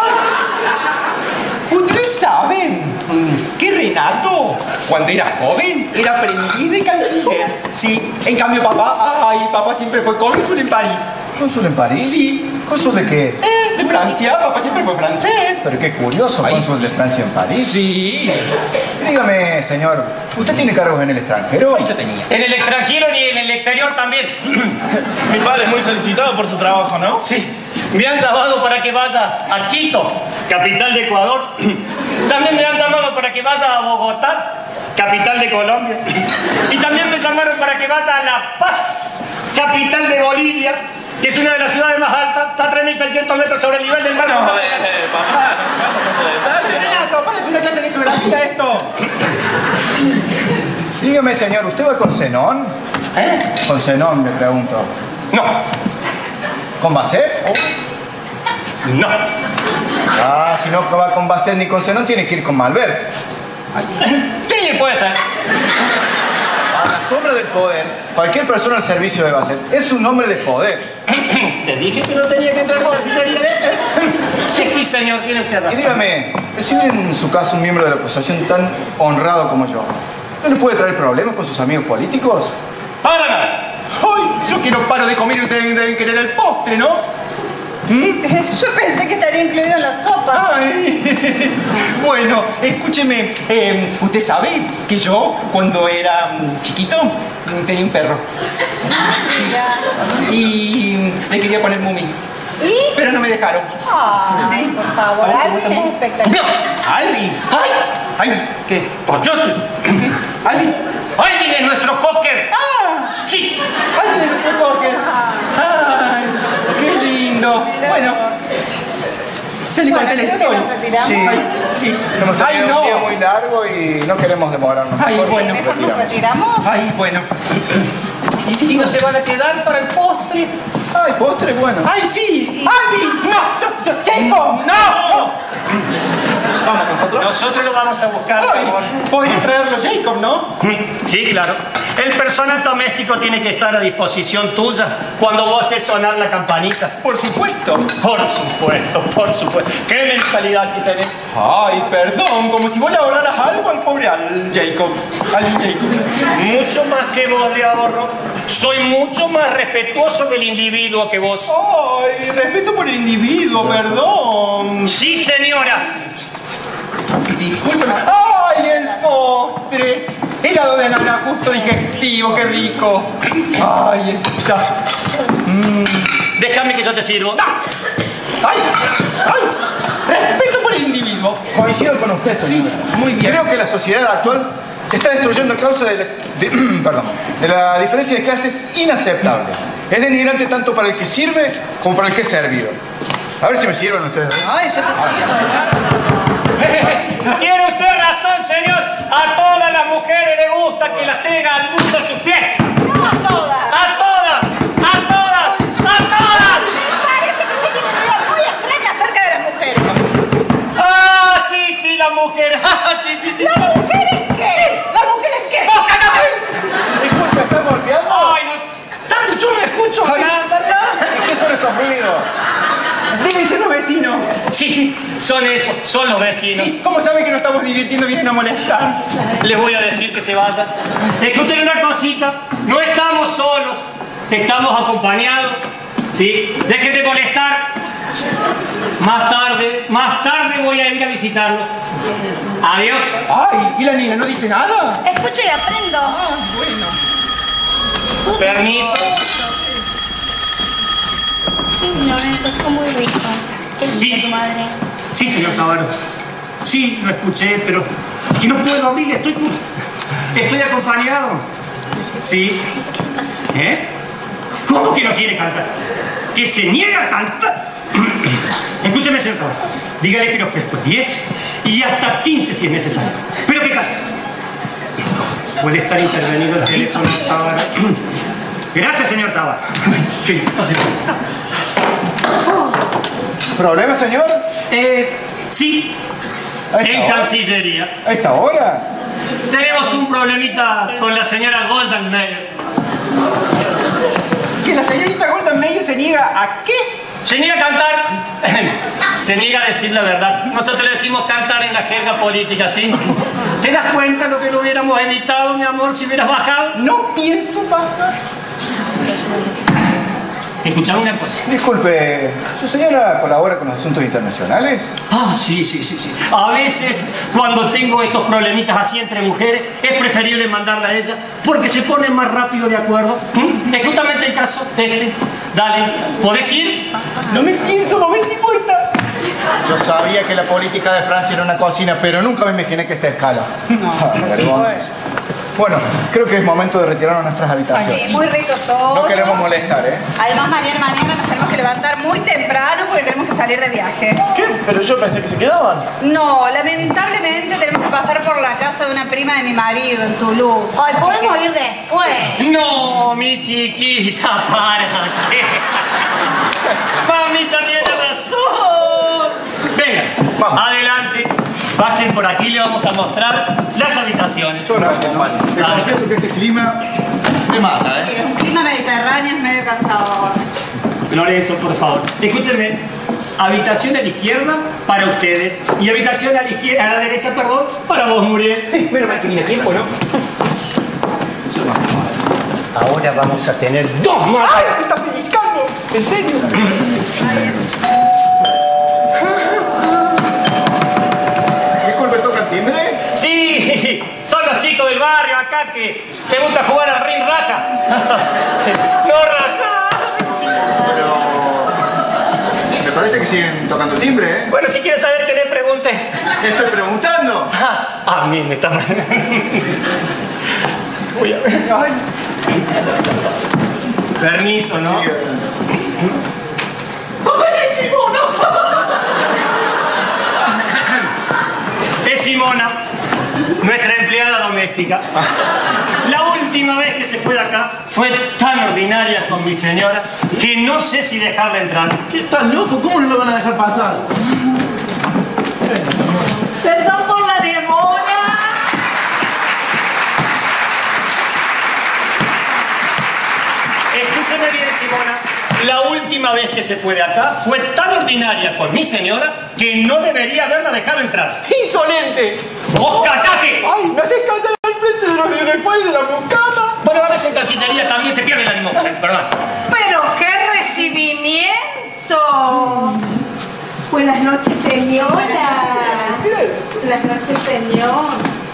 Ay. Ustedes saben que Renato, cuando era joven, era aprendiz de canciller. Sí, en cambio papá siempre fue cónsul en París.
¿Cónsul en París?
Sí.
¿Cónsul de qué?
De Francia, papá siempre fue francés.
Pero qué curioso,
Ay,
cónsul de Francia en París.
Sí.
Dígame, señor, ¿usted tiene cargos en el extranjero?
Ahí yo tenía.
En el extranjero y en el exterior también.
Mi padre es muy solicitado por su trabajo, ¿no?
Sí, me han llamado para que vaya a Quito, capital de Ecuador. También me han llamado para que vaya a Bogotá, capital de Colombia. Y también me llamaron para que vaya a La Paz, capital de Bolivia, que es una de las ciudades más altas, está a 3.600 metros sobre el nivel del mar.
No, papá, no me detalles.
Renato, ¿cuál es una clase de geografía esto?
Dígame, señor, ¿usted va con Zenón?
¿Eh?
Con Zenón, le pregunto.
No,
¿Con Basset?
no.
Ah, si no va con Basset ni con Zenón, tiene que ir con Malbert.
Sí, puede ser.
A la sombra del poder, cualquier persona al servicio de Basset es un hombre de poder.
Te dije que no tenía que entrar por señorita. Sí, sí, señor, tiene usted
Y
razón.
dígame, si en su caso un miembro de la acusación tan honrado como yo, ¿no le puede traer problemas con sus amigos políticos?
Para nada.
¡Ay! Yo que no paro de comer y ustedes deben querer el postre, ¿no?
Yo pensé que estaría incluido en la sopa.
Ay. Bueno, escúcheme, usted sabe que yo, cuando era chiquito, tenía un perro. Y le quería poner Mumi.
¿Y?
Pero no me dejaron.
Ay,
¿Sí?
por favor,
Ay, ¿te
Alvin
gusta
es
Mumi?
espectacular.
¡No! ¡Alvin! ¡Ay! ¡Alvin! ¿Qué?
¡Coyote!
¡Alvin!
¡Alvin es nuestro cocker!
¡Ah!
Sí.
¡Alvin es nuestro cocker! ¡Ay! ¡Qué lindo! Bueno, se le conté la
Bueno, creo que
historia.
nos retiramos.
Sí.
Ay, sí.
Hemos
¡Ay,
tenido un día
no!
muy largo y no queremos demorarnos.
Ay,
Mejor
bueno.
Mejor nos
retiramos.
retiramos.
¡Ay, bueno!
¿Y no se van a quedar para el postre?
Ay, postre, bueno.
¡Ay, sí! ¡Alvin! ¡No! ¡Checo! ¡No!
¿Vamos nosotros?
Nosotros lo vamos a buscar, por favor.
Podría traerlo Jacob, ¿no?
Sí, claro. El personal doméstico tiene que estar a disposición tuya cuando vos haces sonar la campanita.
Por supuesto.
Por supuesto, por supuesto. ¿Qué mentalidad que tenés?
Ay, perdón, como si vos le ahorraras algo al pobre Jacob.
Mucho más que vos le ahorro. Soy mucho más respetuoso del individuo que vos.
Ay, respeto por el individuo, perdón.
Sí, señora.
Discúlpeme. ¡Ay, el postre! Hígado de nana, justo digestivo, qué rico. Ay, está.
Déjame que yo te sirvo.
¡Ay! ¡Ay! Respeto por el individuo.
Coincido con usted, señor.
Sí, muy bien.
Creo que la sociedad actual está destruyendo a causa de la diferencia de clases inaceptable. Es denigrante tanto para el que sirve como para el que es servido. A ver si me sirven ustedes.
Ay, yo te sirvo,
Tiene usted razón, señor. A todas las mujeres les gusta que las tenga al mundo a sus pies.
No a todas.
¡A todas! ¡A todas! ¡A todas!
Me parece que usted tiene una idea muy extraña acerca de las mujeres.
¡Ah, sí, sí, las mujeres! ¡Sí, sí, sí!
¿Las mujeres qué?
¿Las mujeres qué?
¡Oh, cállate!
Disculpe, ¿están golpeando?
¡Ay, no! ¡Yo no escucho nada!
¿Qué son esos ruidos?
Deben ser los vecinos.
Sí, sí, son esos, son los vecinos.
Sí, ¿cómo saben que nos estamos divirtiendo y vienen a molestar?
Les voy a decir que se vayan. Escuchen una cosita, no estamos solos, estamos acompañados. ¿Sí? Dejen de molestar. Más tarde voy a ir a visitarlos. Adiós.
Ay, ¿y la niña no dice nada?
Escucho y aprendo.
Permiso.
Lorenzo, está muy rico. ¿Qué
Sí.
dice tu madre?
Sí, señor Cabrero. Sí, lo escuché, pero que no puedo abrirle, estoy acompañado. Sí. ¿Eh? ¿Cómo que no quiere cantar? ¿Que se niega a cantar? Escúcheme, señor Cabrero. Dígale que le ofrezco 10 y hasta 15 si es necesario. Pero que cante. Puede estar intervenido el teléfono, Tábara. Gracias, señor Tábara.
¿Problema, señor?
Sí.
¿A esta
En
hora?
Cancillería.
¿A esta hora?
Tenemos un problemita con la señora Golden Mayer.
¿Que la señorita Golden Meyer se niega a qué?
Se niega a cantar. Se niega a decir la verdad. Nosotros le decimos cantar en la jerga política, ¿sí? ¿Te das cuenta lo que lo hubiéramos evitado, mi amor, si hubieras bajado?
No pienso bajar.
Escuchame una cosa.
Disculpe, ¿su señora colabora con los asuntos internacionales?
Ah, sí. A veces, cuando tengo estos problemitas así entre mujeres, es preferible mandarla a ella porque se ponen más rápido de acuerdo. Es justamente el caso este. Dale, ¿podés ir?
No me pienso mover ni puerta.
Yo sabía que la política de Francia era una cocina, pero nunca me imaginé que esta escala. Vergonzoso. Bueno, creo que es momento de retirarnos a nuestras habitaciones.
Sí, muy ricos todos.
No queremos molestar, ¿eh?
Además, mañana nos tenemos que levantar muy temprano porque tenemos que salir de viaje.
¿Qué? Pero yo pensé que se quedaban.
No, lamentablemente tenemos que pasar por la casa de una prima de mi marido en Toulouse.
Ay,
Así
podemos
que-
ir después.
No, mi chiquita, ¿para qué? Mamita tiene razón. Venga,
Vamos.
adelante. Pasen por aquí, le vamos a mostrar las habitaciones.
Gracias, ¿no? Te
Dale.
confieso que este clima me mata, ¿eh?
Sí, es un clima mediterráneo, es medio cansador.
Lorenzo, por favor, escúchenme. Habitación a la izquierda para ustedes y habitación a la izquierda, a la derecha, perdón, para vos, Muriel.
Menos mal que viene a tiempo, ¿no?
Ahora vamos a tener 2 más.
¡Ay, me está pellizcando! ¿En serio?
Disculpe, ¿toca el timbre?
Sí, son los chicos del barrio acá que te gusta jugar al ring raja. No raja.
Me parece que siguen tocando timbre, ¿eh?
Bueno, si quieres saber qué le pregunte.
Estoy preguntando.
A mí me está. Voy a ver.
Ay,
Permiso, ¿no?
Sí,
Es Simona, nuestra empleada doméstica. La última vez que se fue de acá fue tan ordinaria con mi señora que no sé si dejarla entrar.
¿Qué estás loco? ¿Cómo no lo van a dejar pasar?
Perdón por la demora.
Escúcheme bien, Simona. La última vez que se fue de acá fue tan ordinaria con mi señora que no debería haberla dejado entrar.
¡Insolente!
¡Vos callate!
¡Ay, me haces callar al frente de los después de la mucama!
Bueno, a veces en Cancillería también se pierde el ánimo. Perdón.
¡Pero qué recibimiento! Buenas noches, señora. Buenas noches, señor.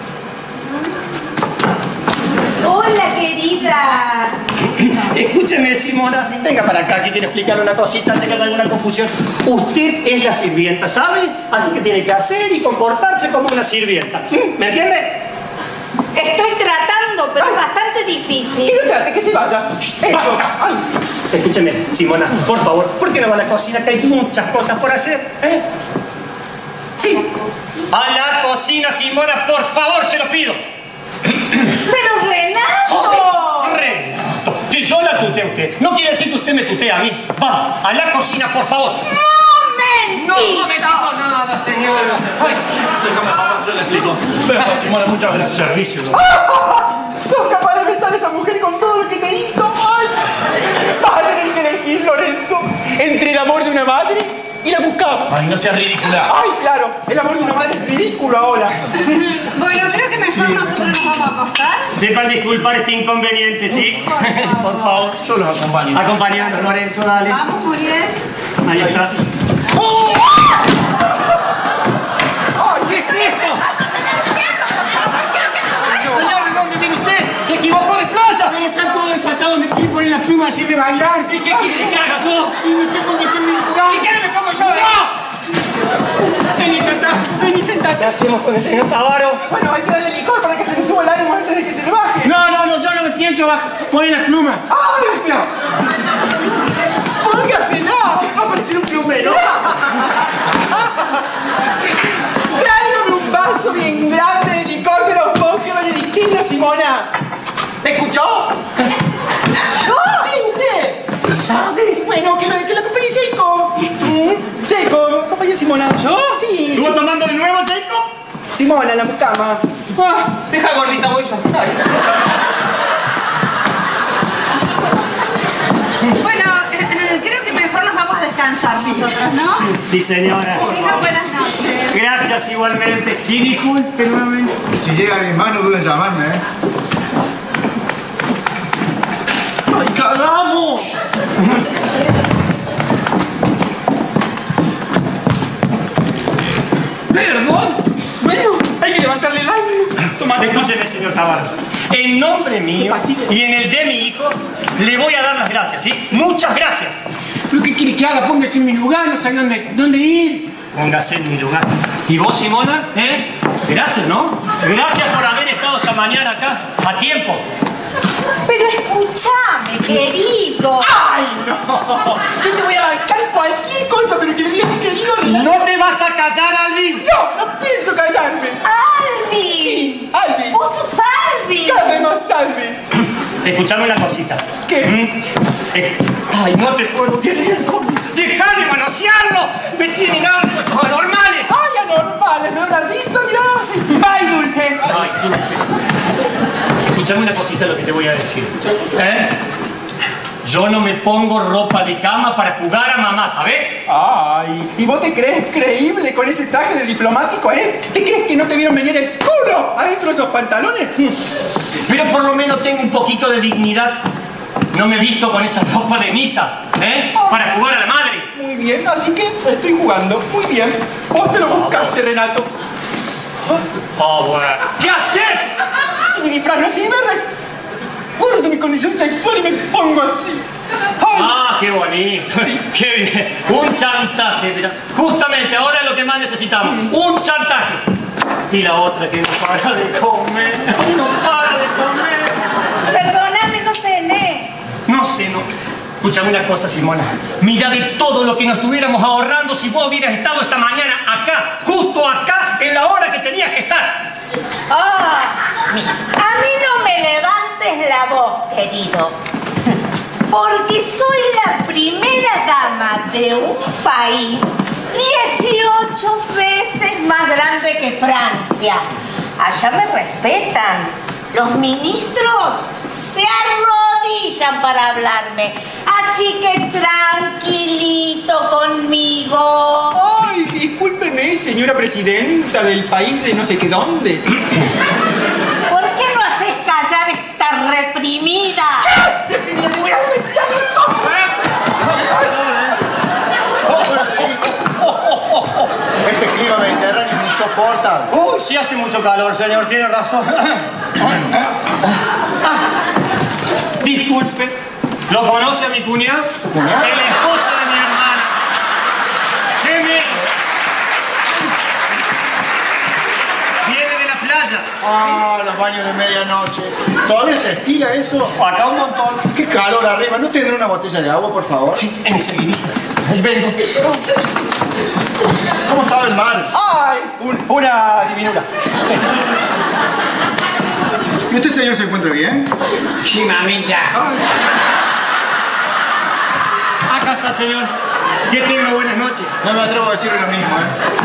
Hola, querida.
Escúcheme, Simona. Venga para acá, que quiero explicarle una cosita antes que haya alguna confusión. Usted es la sirvienta, ¿sabe? Así que tiene que hacer y comportarse como una sirvienta. ¿Me entiende?
Estoy tratando, pero es bastante difícil.
¡Que no trate, que se vaya! ¡Eso! ¡Ay!
Escúcheme, Simona, por favor, ¿por qué no va a la cocina? Que hay muchas cosas por hacer, ¿eh? Sí. A la cocina, Simona, por favor, se lo pido.
¡Pero Renato!
Renato, que yo la tuteo a usted. No quiere decir que usted me tutee a mí. Vamos, a la cocina, por favor.
¡Momentito!
No momentito nada, señora.
Ay, déjame, papá, yo le explico. Venga, Simona, muchas gracias.
Servicio.
¡Sos capaz de besar a esa mujer con todo lo que te hizo! ¡Ay! Vas a tener que elegir, Lorenzo, entre el amor de una madre y la mucama.
Ay, no seas ridícula.
¡Ay, claro! El amor de una madre es ridículo ahora.
Bueno, creo que mejor nosotros nos vamos a acostar.
Sepan disculpar este inconveniente, ¿sí?
Por favor, yo los acompaño.
Acompañanos, Lorenzo, dale.
Vamos, Muriel.
Ahí está.
¡Ay, qué es esto!
Señor, ¿de dónde viene usted? Se equivocó de plaza. Pero están todos desatados, me quieren poner la pluma así de bailar. ¿Y qué quiere que haga yo? Y no sé por qué se me jugaba.
¿Y qué no me pongo yo?
¡No!
Vení, tata, vení, tata.
¿Qué hacemos con el señor Tavaro?
Bueno, hay que darle licor para que se le suba el ánimo antes de que se le baje.
No, yo no me pienso poner la pluma.
¡Ay, no! ¡Póngasela! Va a parecer un plumero. Tráigame un vaso bien grande de licor de los monjes benedictinos, Simona. ¿Me escuchó? ¿Yo? Sí, usted. ¿Lo sabe? Bueno, que la acompañe Jacob. Jacob, acompañe a Simona. ¿Yo? Sí.
¿Estuvo tomando de nuevo, Jacob?
Simona, la mucama. Deja gordita, voy yo. Ay.
Bueno, creo que mejor nos vamos a descansar nosotros, ¿no?
Sí, señora.
Tengan buenas noches.
Gracias igualmente. Y disculpe nuevamente.
Si llega a mis manos, no duden en llamarme, ¿eh?
¡Ay, cagamos!
¿Perdón? Bueno, hay que levantarle el ánimo. Tomate.
Escúcheme, señor Tavaro. En nombre mío y en el de mi hijo, le voy a dar las gracias, ¿sí? Muchas gracias.
¿Pero qué quiere que haga? Póngase en mi lugar, no sabe dónde ir.
Póngase en mi lugar. ¿Y vos, Simona? Gracias, ¿no? Gracias por haber estado esta mañana acá a tiempo.
Pero escúchame, querido.
¡Ay, no! Yo te voy a bancar cualquier cosa, pero que le digas querido Renato.
¡No te vas a callar, Alvin!
No pienso callarme.
¡Alvin!
Sí, Alvin.
¡Vos sos Alvin!
Cada vez más Alvin.
Escuchame una cosita.
¿Qué?
Ay, no te puedo querer. ¡Deja de manosearlo! ¡Me tienen harto estos anormales!
¡Ay, anormales! ¿Me da una risa, mirá? ¡Ay, dulce!
Ay, dulce. Escuchame una cosita lo que te voy a decir. Yo no me pongo ropa de cama para jugar a mamá, ¿sabes?
Ay, ¿y vos te crees creíble con ese traje de diplomático, eh? ¿Te crees que no te vieron venir el culo adentro de esos pantalones?
Pero por lo menos tengo un poquito de dignidad. No me he visto con esa ropa de misa, para jugar a la madre.
Muy bien, así que estoy jugando. Muy bien. Vos te lo buscaste, Renato.
Oh, bueno. ¿Qué haces?
Si mi disfraz no sirve, recuerdo mi condición sexual y me pongo así. Ay.
Ah, qué bonito. Qué bien. Un chantaje, mira. Justamente ahora es lo que más necesitamos. Un chantaje. Y la otra que no para de comer. No para de comer.
Perdóname, no cené.
No sé, no. Escúchame una cosa, Simona. Mira de todo lo que nos estuviéramos ahorrando si vos hubieras estado esta mañana acá, justo acá, en la hora que tenías que estar.
A mí no me levantes la voz, querido. Porque soy la primera dama de un país 18 veces más grande que provincia. Allá me respetan. Los ministros se arrodillan para hablarme. Así que tranquilito conmigo.
Ay, discúlpeme, señora presidenta del país de no sé qué dónde.
¿Por qué no haces callar esta reprimida?
¿Qué? ¡Reprimida! ¡Te voy a reventar los ojos!
Este clima mediterráneo es insoportable.
Uy, sí hace mucho calor, señor, tiene razón. Disculpe, ¿lo conoce a mi cuñado?
¿Tu cuñado?
Es la esposa de mi hermana. Viene de la playa.
Ah, los baños de medianoche. ¿Todavía se estila eso?
Acá un montón.
¡Qué calor arriba! ¿No tendrá una botella de agua, por favor?
Sí, enseguida. Ahí vengo.
¿Cómo estaba el mar?
¡Ay! Una divinura. Sí.
¿Y usted, señor, se encuentra bien?
Sí, mamita.
Acá está, señor. Que tenga buenas noches.
No me atrevo a decirle lo mismo,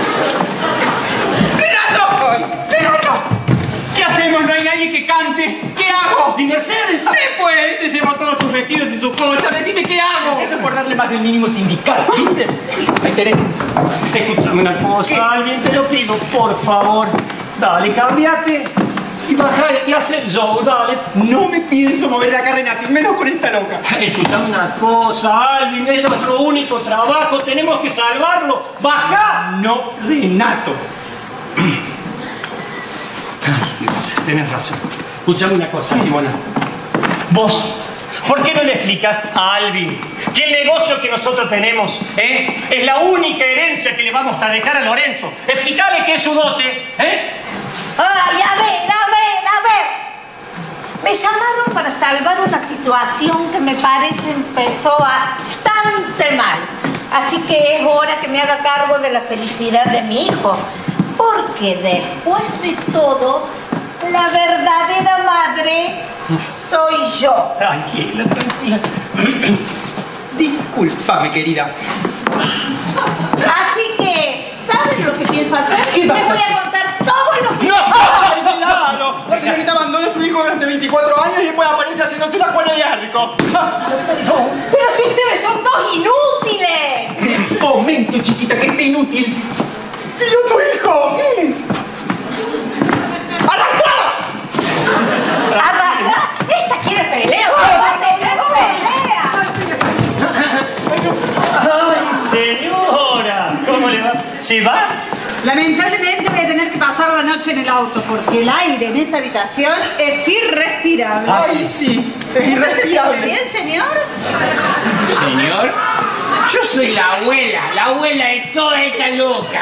¡Renato! ¡Renato! ¿Qué hacemos? ¿No hay nadie que cante? ¿Qué hago?
¿Y Mercedes?
Sí, pues, se llevó todos sus vestidos y sus cosas. Decime qué hago. Eso es por darle más del mínimo sindical, ¿viste? Ahí tenés.
Escúchame una cosa, Alvin, te lo pido, por favor. Dale, cámbiate y baja y haz el show, dale.
No me pienso mover de acá, Renato, y menos con esta loca.
Escúchame una cosa, Alvin, es nuestro único trabajo, tenemos que salvarlo. ¡Baja!
No, Renato.
Tienes razón. Escúchame una cosa, Simona. Vos, ¿por qué no le explicas a Alvin que el negocio que nosotros tenemos es la única herencia que le vamos a dejar a Lorenzo? Explícale que es su dote,
Ay, a ver. Me llamaron para salvar una situación que me parece empezó bastante mal. Así que es hora que me haga cargo de la felicidad de mi hijo. Porque después de todo, la verdadera madre soy yo.
Tranquila.
Discúlpame, querida.
Así que, ¿saben lo que pienso hacer?
¿Qué vas a
Les voy
hacer?
a contar todo lo que...
¡No! ¡Ay, claro! La señorita abandona a su hijo durante 24 años y después aparece haciéndose la Juana de Arco.
Pero si ustedes son dos inútiles.
Momento, chiquita, que esté inútil. ¡Y yo tu hijo! ¡Arrastra!
Arrastra. Esta quiere pelea.
¡Ay, señora! ¿Cómo le va? ¿Se va?
Lamentablemente voy a tener que pasar la noche en el auto porque el aire en esa habitación es irrespirable.
¡Ay, sí! Es
¿Se siente
irrespirable.
bien, señor?
Señor, yo soy la abuela de toda esta loca.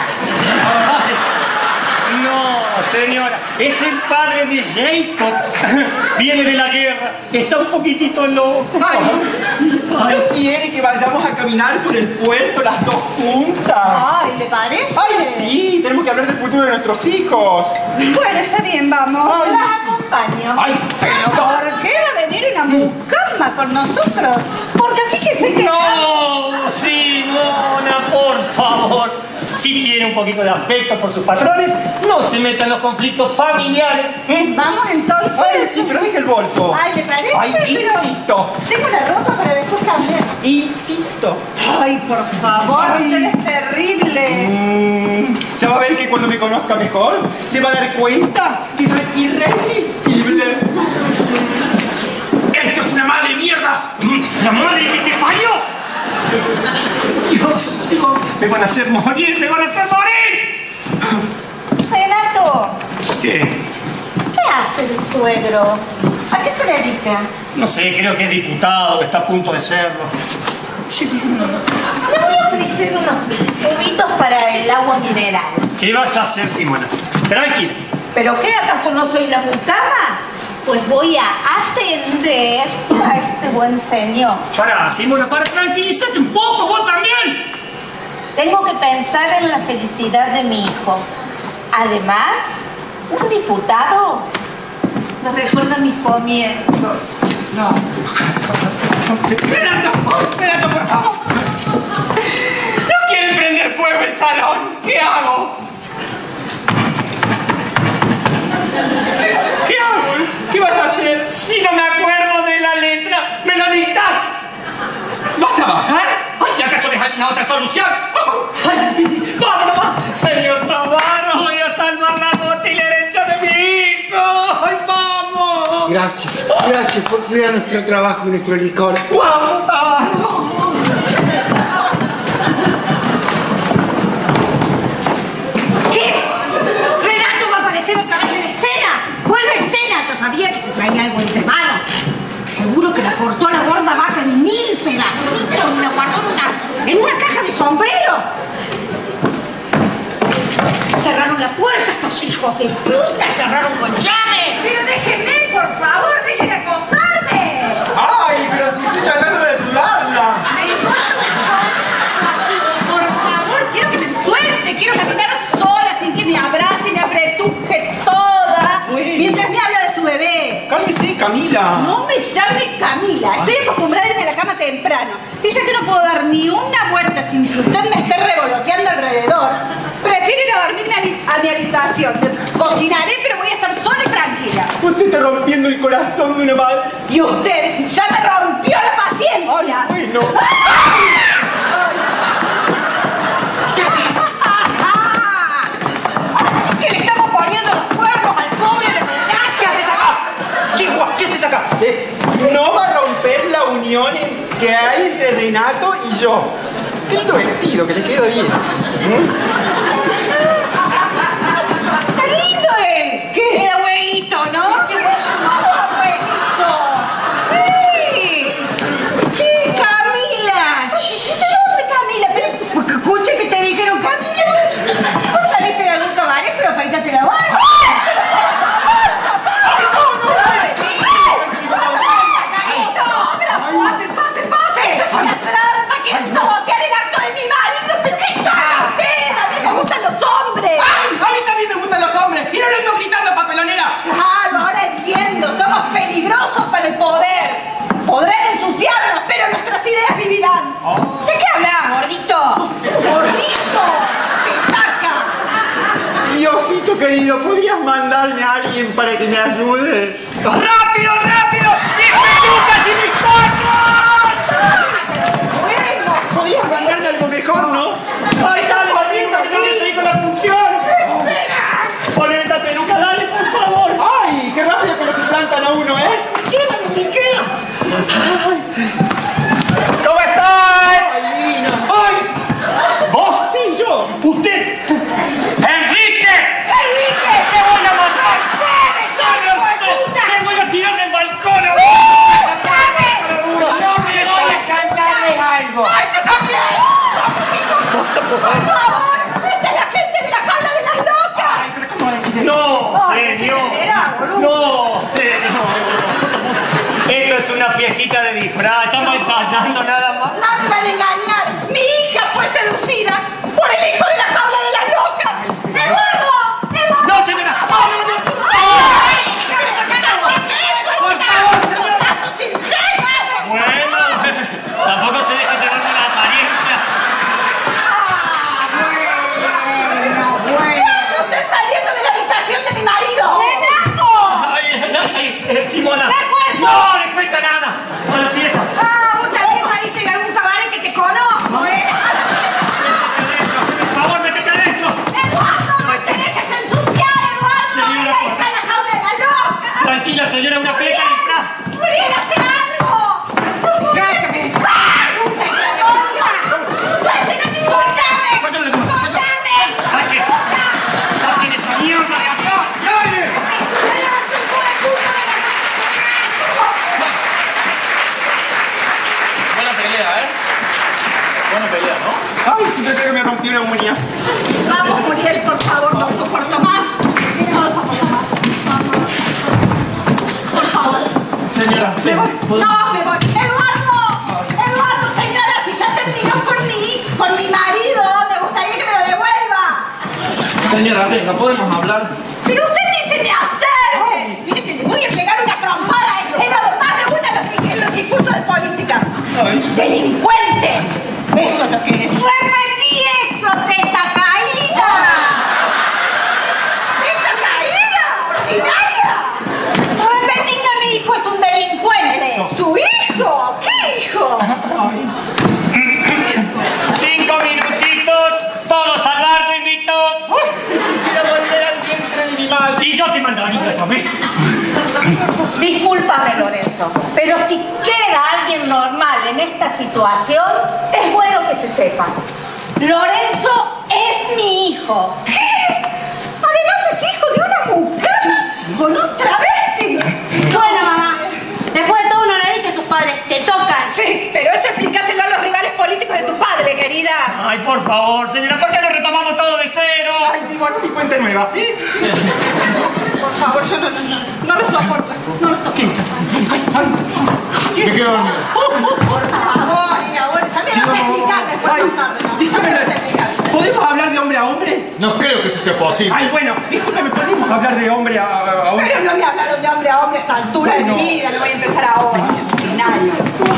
No, señora, es el padre de Jacob. Viene de la guerra, está un poquitito loco.
¿No quiere que vayamos a caminar por el puerto las dos juntas?
Ay, ¿le parece?
¡Ay, sí! Tenemos que hablar del futuro de nuestros hijos.
Bueno, está bien, vamos.
Ay,
Las acompaño.
¡Ay, pero
¿Por qué va a venir una mucama con nosotros?
Porque fíjese que...
No, Simona, por favor. Si tiene un poquito de afecto por sus patrones, no se meta en los conflictos familiares.
Vamos entonces.
¡Ay, sí, pero deja el bolso!
Ay, ¿le parece?
¡Ay,
Pero
insisto!
tengo la ropa para después cambiar.
¡Insisto!
Ay, por favor,
Ay.
usted es terrible.
Ya va a ver que cuando me conozca mejor, se va a dar cuenta que soy irresistible.
¡Esto es una madre mierdas! ¡La madre que te parió! Dios, me van a hacer morir, me van a hacer morir.
Renato,
¿Qué?
¿qué hace el suegro? ¿A qué se dedica?
No sé, creo que es diputado, está a punto de serlo.
Le voy a ofrecer unos cubitos para el agua mineral.
¿Qué vas a hacer, Simona? Tranquila.
¿Pero qué? ¿Acaso no soy la mucama? Pues voy a atender a este buen señor.
Pará, Simona, para tranquilízate un poco, vos también.
Tengo que pensar en la felicidad de mi hijo. Además, un diputado me recuerda mis comienzos.
No.
Renato, por favor. ¿No quieren prender fuego el salón? ¿Qué hago?
alguna otra solución. ¡Ay! ¡Vamos, mamá! Señor Tamaro, voy a salvar la nota y la herencia de mi hijo. ¡Ay, vamos!
Gracias por cuidar nuestro trabajo y nuestro licor.
¡Vamos, Tamaro!
¿Qué? ¿Renato va a aparecer otra vez en escena? ¡Vuelve a escena! Yo sabía que se traía algo entre manos. Seguro que la cortó a la gorda vaca en 1000 pedacitos y la guardó en una caja de sombrero. Cerraron la puerta estos hijos de puta, cerraron con llave.
Pero déjenme, por favor, dejen de acosarme.
¡Ay, pero si estoy tratando de ayudarla!
Por favor, quiero que me suelte, quiero caminar sola sin que me abrace y me apretuje toda mientras me habla de su bebé.
¡Cálmese, Camila!
No me llame Camila, estoy acostumbrada a irme a la cama temprano. Y ya que no puedo dar ni una vuelta sin que usted me esté revoloteando alrededor, prefiero ir a dormirme a mi habitación. Cocinaré, pero voy a estar sola y tranquila.
Usted está rompiendo el corazón de una madre.
Y usted ya me rompió la paciencia.
¡Ay, bueno!
Así que le estamos poniendo los cuernos al pobre de Renato.
¿Qué haces acá? Chihuahua, ¿qué haces acá? No va a romper la unión que hay entre Renato y yo. Qué lindo vestido, que le queda bien.
¡Está lindo él! ¿Qué? El abuelito, ¿no? ¡Qué abuelito! ¡Sí! ¡Sí, Camila! ¿De dónde, Camila? Pero, escuche que te dijeron, Camila, vos saliste de algún cabaret, pero afeitaste la barba. ¡Pero por favor, papá! ¡No, pase! ¡Esto es una trampa! ¡Quieren sabotear el acto de mi marido! ¿Pero qué sabe usted? A mí me gustan los hombres.
A mí también me gustan los hombres. Y no le ando gritando, papelonera.
Claro, ahora entiendo. Somos peligrosos para el poder. Podrán ensuciarnos, pero nuestras ideas vivirán.
¿De qué hablas, gordito?
¡Gordito! ¡Petaca!
Diosito querido, ¿podrías mandarme a alguien para que me ayude?
¡Rápido, rápido! ¡Mis pelucas y mis tacos!
¿Podrías mandarme algo mejor, no?
¡Ay, dale, Martín, que tengo que seguir con la función! ¡Poneme esta peluca, dale, por favor!
¡Ay, qué rápido que lo suplantan a uno, eh!
¿Qué?
¿Cómo estás?
¡Ay, divino!
¡Ay! ¿Vos?
Sí, yo.
¡Usted! ¡Enrique!
¡Enrique!
¡Me voy a matar!
¡Mercedes, hijo de puta!
¡Me voy a tirar del balcón!
¡Dame!
Yo me voy a cantarles algo.
¡Ay, yo también! ¡Por favor! ¡Esta es la gente de la jaula de las locas!
¿Cómo decís eso?
¡No,
Ay,
señor!
se enterá, boludo.
¡No, señor! Esto es una fiestita de disfraz. Estamos ensayando nada más.
No me van a engañar. Mi hija fue seducida por el hijo de la jaula de las locas. ¡Eduardo! ¡Eduardo!
¡No, señora! ¡No, no, no! ¡Por
¡Ay, déjame sacar la guantera!
¡Por favor, señora!
¡Sincero!
Bueno, tampoco se deja llevar con la apariencia.
Bueno.
¡Estoy saliendo de la habitación de mi marido!
¡Renato!
Ay, Simona.
¡Le cuento!
¡No le cuenta nada! ¡No la pieza!
Ah, vos también saliste de algún cabaret que te conozco, ¿eh?
Por favor, métete adentro.
¡Eduardo, no te dejes ensuciar, Eduardo!
Señora,
¡Ahí está la jaula de las locas!
Tranquila, señora, una fiesta de disfraz.
¡Muriel, hace algo! ¡Cállate, que ¡puta, hija de puta! ¡Suélteme a mí! ¡Soltame! ¡Soltame!
¡Saque! ¡Saquen esa mierda de acá! ¡Dale!
¡Renato, hijo de puta, me la
Buena pelea, ¿eh? Buena pelea, ¿no?
¡Ay, siempre creo que me rompió una uña!
Vamos, Muriel, por favor, no soporto más. No lo soporto más. Vamos. Por favor.
Señora,
Me voy.
¿puedo?
No, me voy. ¡Eduardo! ¡Eduardo, señora! Si ya terminó con mi marido, me gustaría que me lo devuelva.
Señora, venga, ¿podemos hablar?
Pero usted ni se me acerque. Mire que le voy a pegar una trompada en más de una en los discursos de política. ¡Delincuente! Eso es lo que es.
¡Repetí eso, teta caída!
¿Esta caída? ¡Ordinaria! Repetí que mi hijo es un delincuente. ¿Su hijo? ¿Qué hijo?
Sin yo te mandaría, ¿sabes?
Discúlpame, Lorenzo, pero si queda alguien normal en esta situación, es bueno que se sepa. Lorenzo es mi hijo. ¿Qué? Además es hijo de una mujer con un travesti.
Bueno, mamá, después de todo uno le dice que sus padres te tocan.
Sí, pero eso explícaselo a los rivales políticos de tu padre, querida.
Ay, por favor, señora, ¿por qué no retomamos todo de cero?
Ay, sí, bueno, mi cuenta nueva, ¿sí?
Por favor, yo no lo soporto. No lo soporto.
Me quedo dormido.
Por favor, mira, bueno, ya me vas a explicar después
Ay,
más tarde, ¿no?
dígame,
Ya me vas a explicar.
¿podemos hablar de hombre a hombre?
No creo que eso sea posible.
Ay, bueno, discúlpeme, ¿podemos hablar de hombre a hombre?
Pero no me hablaron de hombre a hombre a esta altura de mi vida, no voy a empezar ahora. Nadie.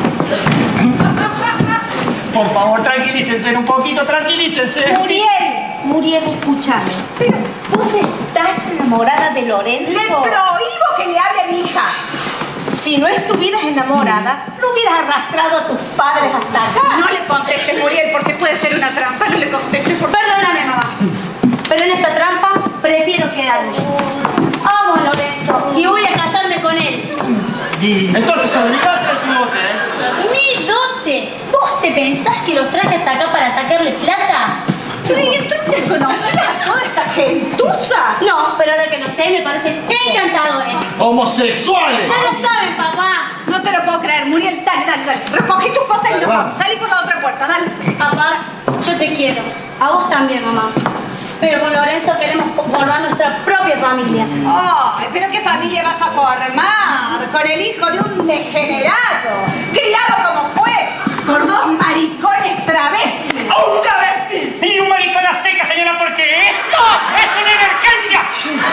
Por favor, tranquilícense un poquito, tranquilícense.
Muriel, escúchame. Pero vos estás enamorada de Lorenzo. Le prohíbo que le hable a mi hija. Si no estuvieras enamorada, no hubieras arrastrado a tus padres hasta acá. No le contestes, Muriel, porque puede ser una trampa. No le contestes, por favor.
Perdóname, mamá, pero en esta trampa prefiero quedarme. Amo a Lorenzo y voy a casarme con él.
Entonces, obligate a tu dote, ¿eh?
¡Mi dote! ¿Vos te pensás que los traje hasta acá para sacarle plata?
Pero ¿y entonces conoces a toda esta gentuza?
No, pero ahora que lo sé, me parecen encantadores.
¡Homosexuales!
Ya lo saben, papá.
No te lo puedo creer, Muriel. Dale. Recogí tus cosas y nos vamos. Salí por la otra puerta, dale.
Papá, yo te quiero. A vos también, mamá. Pero con Lorenzo queremos formar nuestra propia familia.
Ay, pero ¿qué familia vas a formar? Con el hijo de un degenerado, criado como fue, por dos maricones travestis.
¡Un travesti! Y un maricón a seca, señora, porque esto es una emergencia.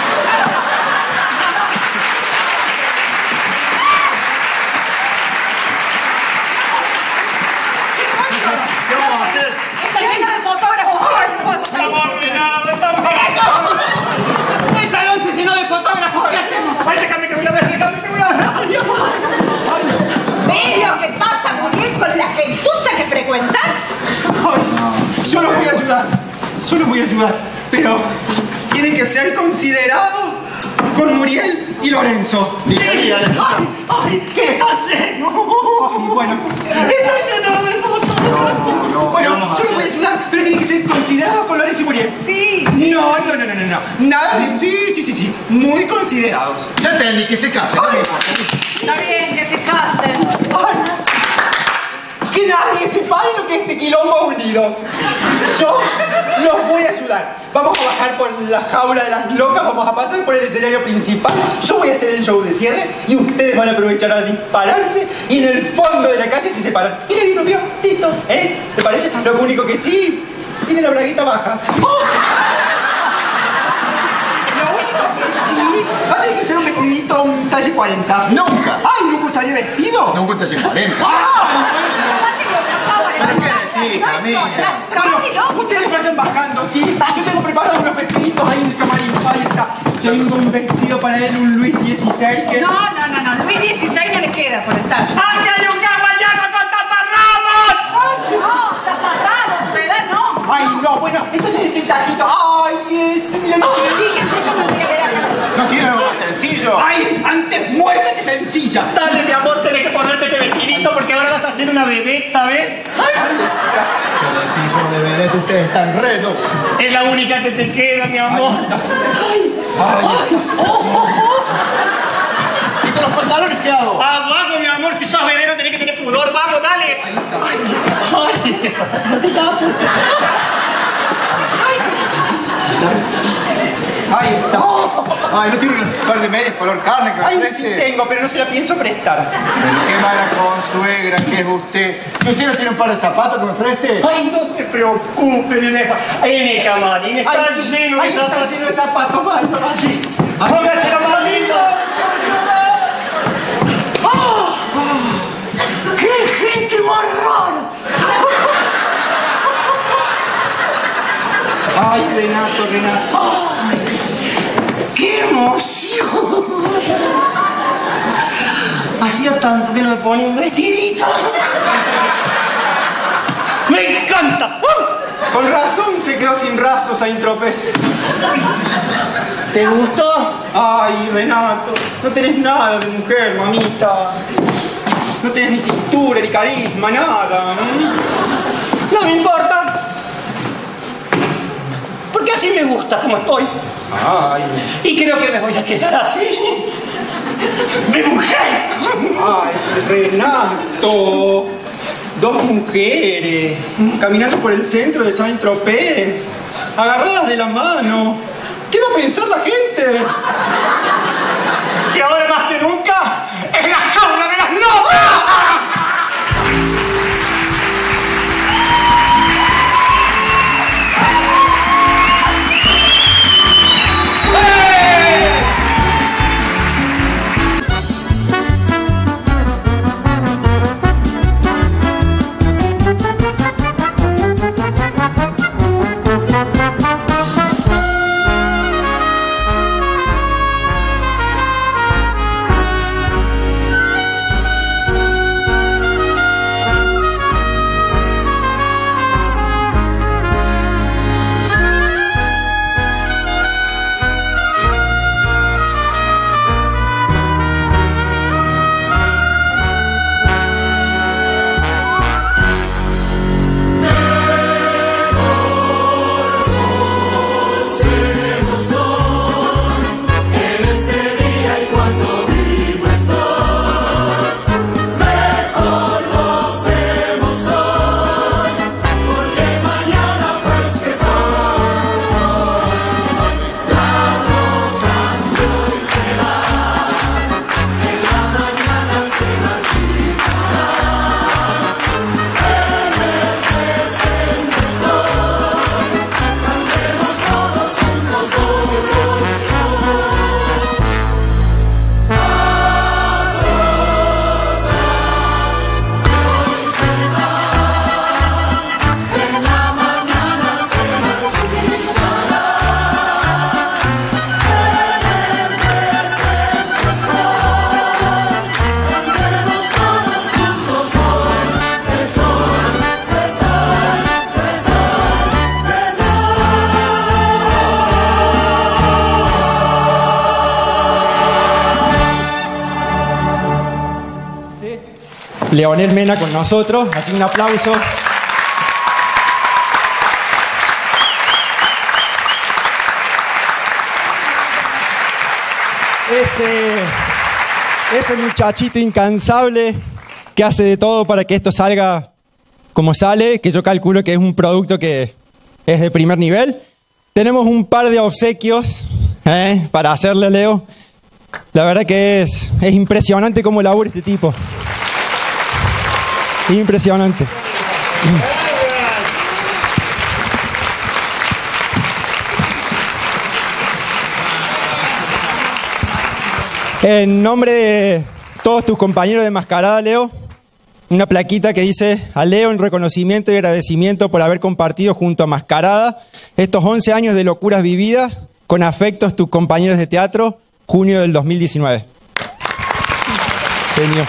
¿Qué vamos a hacer?
Está lleno de fotógrafos. Ay, no podemos salir.
Estamos arruinados, estamos
¡El salón se llenó de fotógrafos! ¿Qué hacemos?
Ay, déjame que voy a ver. Adiós.
¿Ves lo que pasa, Muriel, con la gentuza que frecuentas?
Ay, yo los voy a ayudar, pero tienen que ser considerados con Muriel y Lorenzo.
Ay, ¿qué estás haciendo?
Ay, bueno,
Está lleno de fotos.
bueno, yo los voy a ayudar, pero tienen que ser considerados con Lorenzo y Muriel.
Sí.
No. Nada de sí. Muy considerados.
Ya entendí, que se casen.
Está bien que se casen.
Ay, que nadie separe lo que es este quilombo unido. Yo los voy a ayudar. Vamos a bajar por la jaula de las locas, vamos a pasar por el escenario principal. Yo voy a hacer el show de cierre y ustedes van a aprovechar a dispararse y en el fondo de la calle se separan. Y le digo, ¿vio? Listo, ¿eh? ¿Te parece? Lo único que sí, tiene la braguita baja. Lo único que sí, va a tener que ser un vestidito, un talle 40.
Nunca.
¡Ay, nunca usaría vestido!
No cuenta 40. Sí, Camila.
Bueno, ustedes vayan bajando, ¿sí? Yo tengo preparados unos vestiditos ahí en el camarín. Ahí está. Tengo un vestido para él, un Luis XVI, que es...
No. Luis XVI no le queda por el tallo.
¡Aquí hay un caballero con taparrabos!
No, taparrabos, tu edad no.
Ay, no, bueno, entonces este tajito. Ay, ese, mira.
Fíjense, yo me voy a ver acá.
¿No quieren algo más sencillo?
Ay, antes muerta que sencilla.
Dale, mi amor, tenés que ponerte este vestidito porque ahora vas a hacer una bebé, ¿sabes?
Sencillo de vedette, ustedes están re locos.
Es la única que te queda, mi amor.
¿Y con los pantalones qué hago?
Abajo, mi amor, si sos vedero tenés que tener pudor. Vamos, dale.
Ahí está.
Ay, ¿no tiene un par de medias color carne que me
Ay,
preste?
sí tengo, pero no se la pienso prestar.
Pero qué mala consuegra que es usted. ¿Y usted no tiene un par de zapatos que me preste?
Ay, no se preocupe, vieja. En el camarín está
sí,
lleno de
está
zapatos.
lleno de zapatos. Ay,
Sí. Póngase lo más lindo.
¡Qué gente más rara! Ay, Renato. Ay, ¡qué emoción!
Hacía tanto que no me ponía un vestidito. ¡Me encanta!
Con razón se quedó sin rasos a Intropez.
¿Te gustó?
Ay, Renato, no tenés nada de mujer, mamita. No tenés ni cintura, ni carisma, nada.
No me importa. Porque así me gusta como estoy.
Ay,
Y creo que me voy a quedar así. ¡De mujer!
ay, Renato. Dos mujeres caminando por el centro de Saint-Tropez, agarradas de la mano. ¿Qué va a pensar la gente?
Que ahora más que nunca es la jaula de las locas.
Leonel Mena con nosotros, así un aplauso. Ese muchachito incansable que hace de todo para que esto salga como sale, que yo calculo que es un producto que es de primer nivel. Tenemos un par de obsequios para hacerle a Leo. La verdad que es impresionante cómo labura este tipo. Impresionante. En nombre de todos tus compañeros de mascarada, Leo, una plaquita que dice: a Leo en reconocimiento y agradecimiento por haber compartido junto a Mascarada estos 11 años de locuras vividas. Con afectos, tus compañeros de teatro, junio del 2019. Genio.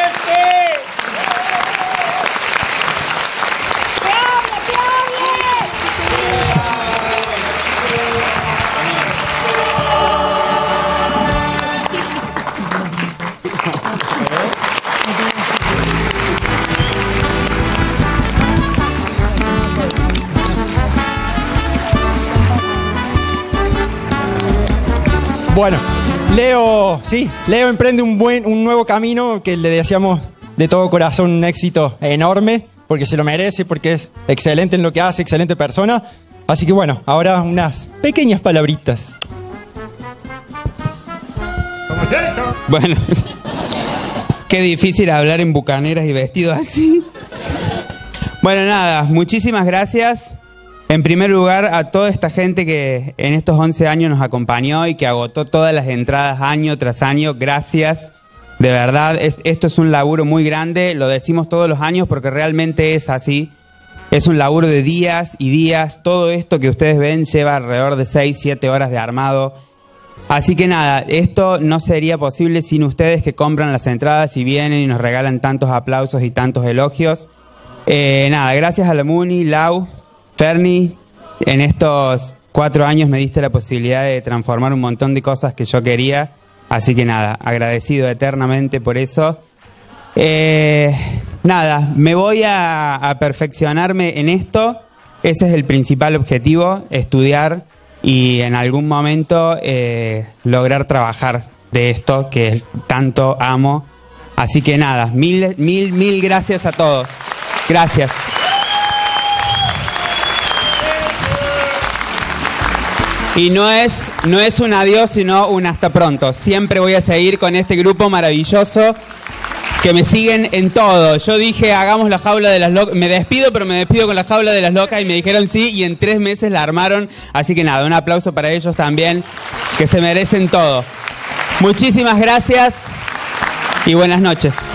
Bueno, Leo emprende un nuevo camino que le deseamos de todo corazón un éxito enorme, porque se lo merece, porque es excelente en lo que hace, excelente persona. Así que bueno, ahora unas pequeñas palabritas.
Bueno, qué difícil hablar en bucaneras y vestido así. Bueno, nada, muchísimas gracias. En primer lugar, a toda esta gente que en estos 11 años nos acompañó y que agotó todas las entradas año tras año, gracias. De verdad, esto es un laburo muy grande, lo decimos todos los años porque realmente es así. Es un laburo de días y días. Todo esto que ustedes ven lleva alrededor de 6-7 horas de armado. Así que nada, esto no sería posible sin ustedes que compran las entradas y vienen y nos regalan tantos aplausos y tantos elogios. Nada, gracias a la Muni, Lau, Ferni, en estos 4 años me diste la posibilidad de transformar un montón de cosas que yo quería. Así que nada, agradecido eternamente por eso. Nada, me voy a perfeccionarme en esto. Ese es el principal objetivo, estudiar y en algún momento lograr trabajar de esto que tanto amo. Así que nada, mil gracias a todos. Gracias. Y no es un adiós, sino un hasta pronto. Siempre voy a seguir con este grupo maravilloso que me siguen en todo. Yo dije, hagamos la jaula de las locas. Me despido, pero me despido con la jaula de las locas y me dijeron sí y en 3 meses la armaron. Así que nada, un aplauso para ellos también, que se merecen todo. Muchísimas gracias y buenas noches.